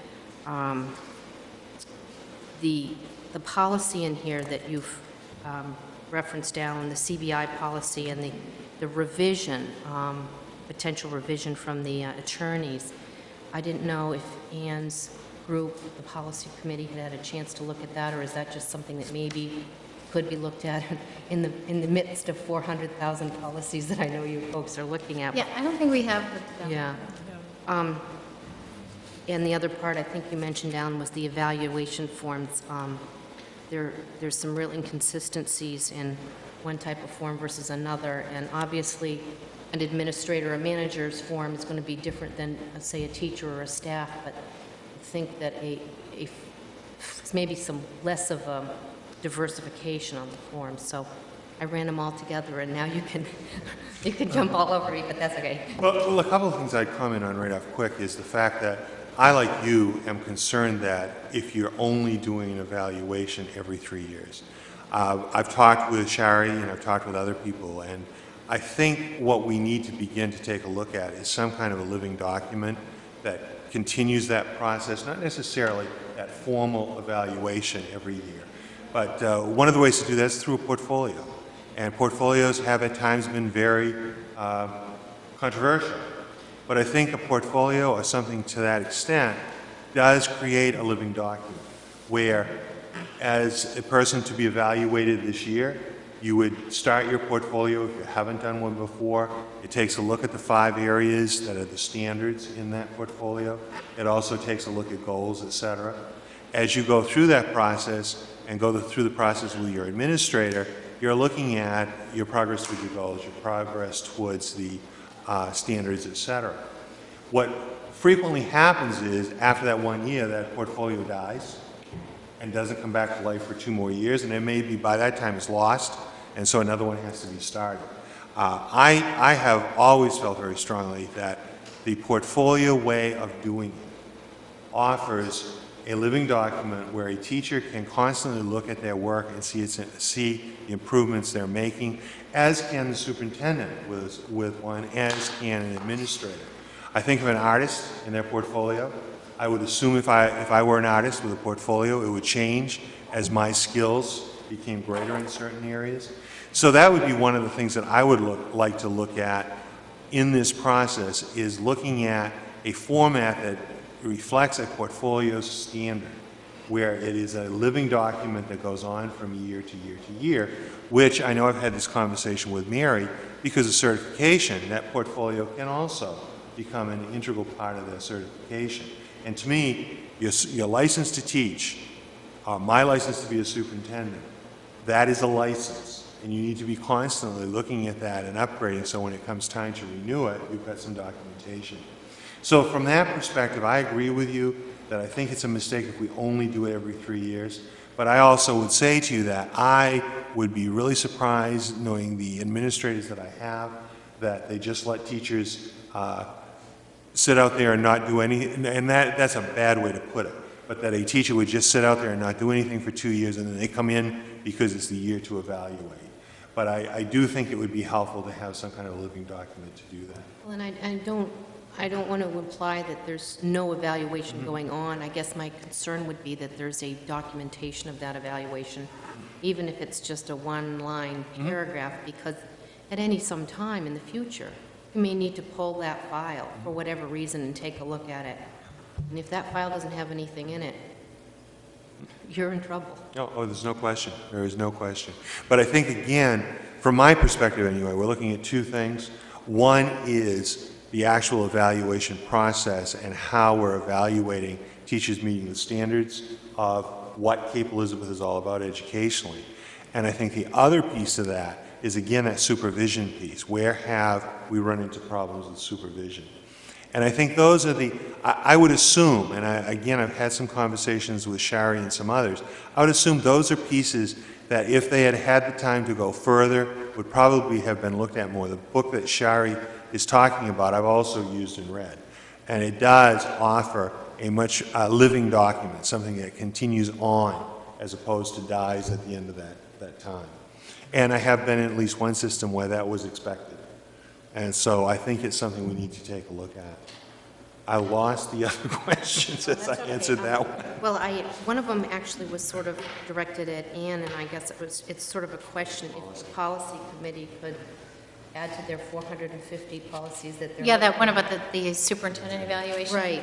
[SPEAKER 11] The policy in here that you've referenced down, the CBI policy and the revision, potential revision from the attorneys, I didn't know if Ann's group, the policy committee, had a chance to look at that, or is that just something that maybe could be looked at in the midst of 400,000 policies that I know you folks are looking at?
[SPEAKER 4] Yeah, I don't think we have.
[SPEAKER 11] Yeah. And the other part I think you mentioned down was the evaluation forms. There's some real inconsistencies in one type of form versus another, and obviously an administrator or manager's form is going to be different than, say, a teacher or a staff, but I think that maybe some less of a diversification on the forms. So I ran them all together, and now you can jump all over me, but that's okay.
[SPEAKER 1] Well, a couple of things I'd comment on right off quick is the fact that I, like you, am concerned that if you're only doing an evaluation every 3 years. I've talked with Shari and I've talked with other people, and I think what we need to begin to take a look at is some kind of a living document that continues that process, not necessarily that formal evaluation every year. But one of the ways to do that is through a portfolio. And portfolios have at times been very controversial. But I think a portfolio or something to that extent does create a living document where, as a person to be evaluated this year, you would start your portfolio if you haven't done one before. It takes a look at the 5 areas that are the standards in that portfolio. It also takes a look at goals, etc. As you go through that process and go through the process with your administrator, you're looking at your progress with your goals, your progress towards the standards, etc. What frequently happens is, after that 1 year, that portfolio dies and doesn't come back to life for 2 more years, and it may be by that time it's lost, and so another one has to be started. I have always felt very strongly that the portfolio way of doing it offers a living document where a teacher can constantly look at their work and see the improvements they're making, as can the superintendent with one, as can an administrator. I think of an artist in their portfolio. I would assume if I were an artist with a portfolio, it would change as my skills became greater in certain areas. So that would be one of the things that I would like to look at in this process, is looking at a format that reflects a portfolio standard, where it is a living document that goes on from year to year to year, which I know I've had this conversation with Mary, because of certification, that portfolio can also become an integral part of their certification. And to me, your license to teach, my license to be a superintendent, that is a license. And you need to be constantly looking at that and upgrading, so when it comes time to renew it, we've got some documentation. So from that perspective, I agree with you that I think it's a mistake if we only do it every 3 years. But I also would say to you that I would be really surprised, knowing the administrators that I have, that they just let teachers sit out there and not do anything, and that's a bad way to put it, but that a teacher would just sit out there and not do anything for 2 years, and then they come in because it's the year to evaluate. But I do think it would be helpful to have some kind of living document to do that.
[SPEAKER 11] Well, and I don't I don't want to imply that there's no evaluation going on. I guess my concern would be that there's a documentation of that evaluation, even if it's just a one-line paragraph, because at any some time in the future, you may need to pull that file for whatever reason and take a look at it. And if that file doesn't have anything in it, you're in trouble.
[SPEAKER 1] Oh, there's no question. There is no question. But I think, again, from my perspective anyway, we're looking at two things. One is the actual evaluation process and how we're evaluating teachers meeting the standards of what Cape Elizabeth is all about educationally. And I think the other piece of that is, again, that supervision piece. Where have we run into problems with supervision? And I think those are the, I would assume, and again, I've had some conversations with Shari and some others, I would assume those are pieces that if they had had the time to go further, would probably have been looked at more. The book that Shari is talking about, I've also used and read. And it does offer a much living document, something that continues on as opposed to dies at the end of that time. And I have been in at least one system where that was expected. And so I think it's something we need to take a look at. I lost the other questions as I answered that one.
[SPEAKER 11] Well, one of them actually was sort of directed at Ann, and I guess it's sort of a question if the policy committee could add to their 450 policies that they're...
[SPEAKER 4] Yeah, that one about the superintendent evaluation.
[SPEAKER 11] Right.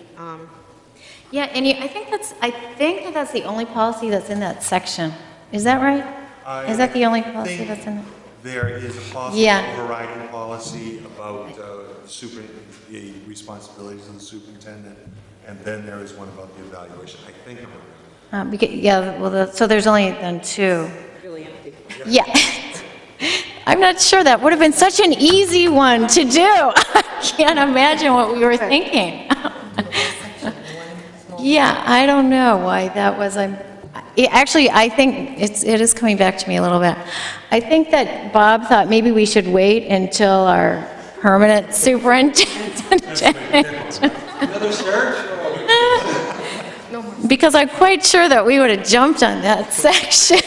[SPEAKER 4] Yeah, and I think that's the only policy that's in that section. Is that right? Is that the only policy that's in there?
[SPEAKER 1] There is a policy, overriding policy about the responsibilities of the superintendent, and then there is one about the evaluation. I think of it.
[SPEAKER 4] So there's only then two. Really empty. Yeah. I'm not sure. That would have been such an easy one to do. I can't imagine what we were thinking. Yeah, I don't know why that was. Actually, I think it is coming back to me a little bit. I think that Bob thought maybe we should wait until our permanent superintendent.
[SPEAKER 5] Another search?
[SPEAKER 4] Because I'm quite sure that we would have jumped on that section.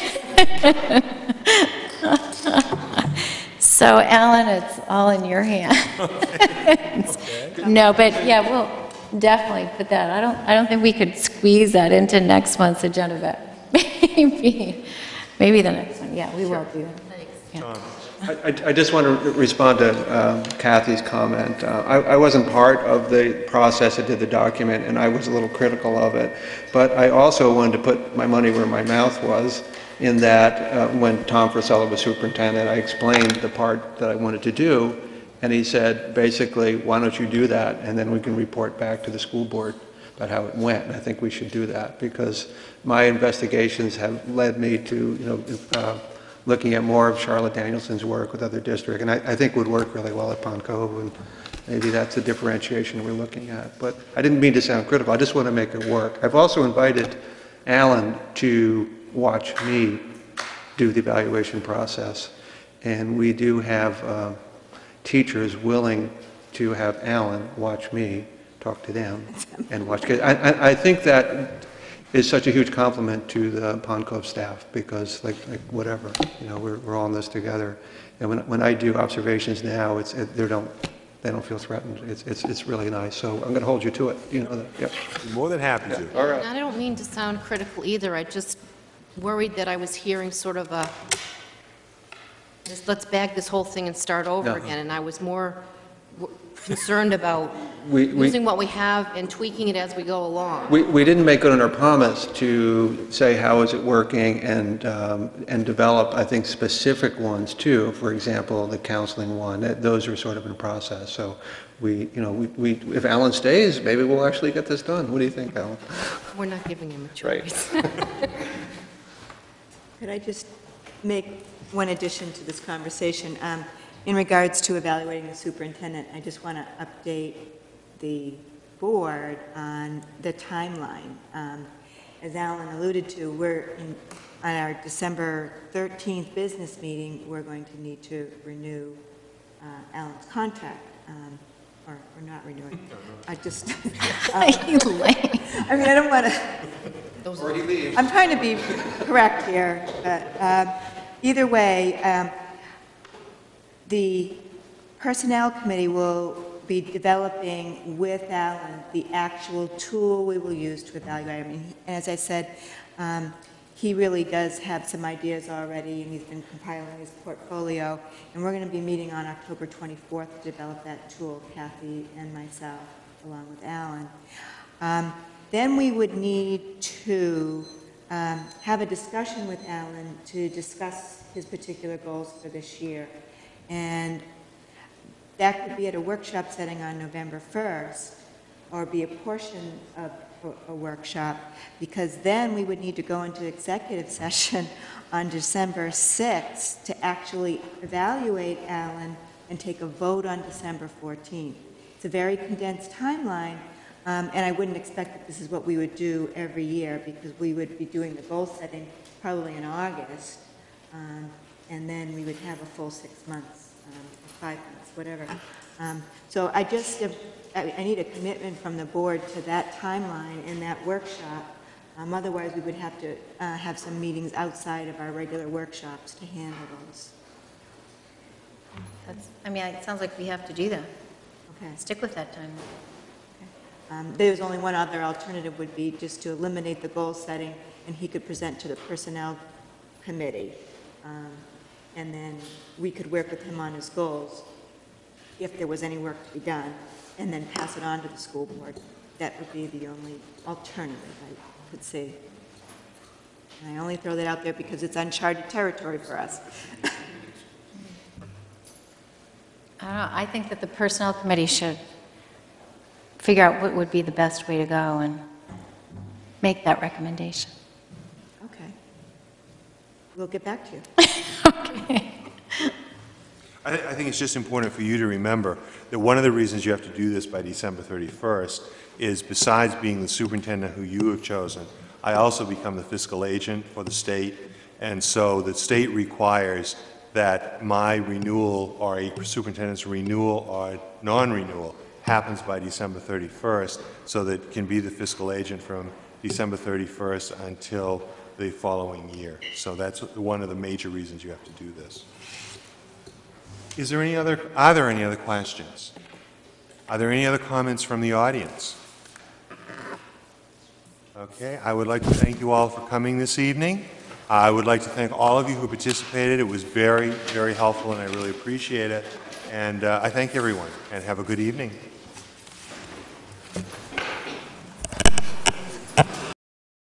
[SPEAKER 4] So, Alan, it's all in your hands. No, but yeah, we'll definitely put that. I don't think we could squeeze that into next month's agenda, but maybe the next one. Yeah, we will do that. Yeah.
[SPEAKER 5] I just want to respond to Kathy's comment. I wasn't part of the process that did the document, and I was a little critical of it. But I also wanted to put my money where my mouth was, in that when Tom Frisella was superintendent, I explained the part that I wanted to do, and he said, basically, why don't you do that, and then we can report back to the school board about how it went. And I think we should do that, because my investigations have led me to, looking at more of Charlotte Danielson's work with other districts, and I think would work really well at Pond Cove, and maybe that's the differentiation we're looking at. But I didn't mean to sound critical. I just want to make it work. I've also invited Alan to watch me do the evaluation process, and we do have teachers willing to have Alan watch me, talk to them, and watch. I think that is such a huge compliment to the Pond Cove staff, because like whatever, we're all in this together. And when I do observations now, they don't feel threatened. It's really nice. So I'm going to hold you to it. You know that. Yep.
[SPEAKER 1] More than happy to.
[SPEAKER 5] All right.
[SPEAKER 11] And I don't mean to sound critical either. I just worried that I was hearing sort of let's bag this whole thing and start over again. And I was more concerned about using what we have and tweaking it as we go along.
[SPEAKER 5] We didn't make good on our promise to say how is it working and develop, I think, specific ones too. For example, the counseling one. Those are sort of in process. So if Alan stays, maybe we'll actually get this done. What do you think, Alan?
[SPEAKER 11] We're not giving him a choice.
[SPEAKER 5] Right.
[SPEAKER 10] Could I just make one addition to this conversation? In regards to evaluating the superintendent, I just want to update the board on the timeline. As Alan alluded to, on our December 13th business meeting, we're going to need to renew Alan's contract, or not renew it. I just... I mean, I don't want to... I'm trying to be correct here, but either way, the Personnel Committee will be developing with Alan the actual tool we will use to evaluate. I mean, as I said, he really does have some ideas already, and he's been compiling his portfolio. And we're going to be meeting on October 24th to develop that tool, Kathy and myself, along with Alan. Then we would need to have a discussion with Alan to discuss his particular goals for this year. And that could be at a workshop setting on November 1st, or be a portion of a workshop, because then we would need to go into executive session on December 6th to actually evaluate Alan and take a vote on December 14th. It's a very condensed timeline, and I wouldn't expect that this is what we would do every year, because we would be doing the goal setting probably in August, and then we would have a full 6 months, or 5 months, whatever. So I need a commitment from the board to that timeline in that workshop. Otherwise, we would have to have some meetings outside of our regular workshops to handle those.
[SPEAKER 4] I mean, it sounds like we have to do that.
[SPEAKER 10] Okay.
[SPEAKER 4] Stick with that time.
[SPEAKER 10] There's only one other alternative, would be just to eliminate the goal setting, and he could present to the personnel committee. And then we could work with him on his goals, if there was any work to be done, and then pass it on to the school board. That would be the only alternative I could see. And I only throw that out there because it's uncharted territory for us.
[SPEAKER 4] I don't know, I think that the Personnel Committee should figure out what would be the best way to go and make that recommendation.
[SPEAKER 10] Okay. We'll get back to you.
[SPEAKER 4] Okay.
[SPEAKER 1] I think it's just important for you to remember that one of the reasons you have to do this by December 31st is, besides being the superintendent who you have chosen, I also become the fiscal agent for the state, and so the state requires that my renewal, or a superintendent's renewal or non-renewal, happens by December 31st, so that it can be the fiscal agent from December 31st until the following year. So that's one of the major reasons you have to do this. Are there any other questions? Are there any other comments from the audience? Okay, I would like to thank you all for coming this evening. I would like to thank all of you who participated. It was very, very helpful, and I really appreciate it. And I thank everyone, and have a good evening.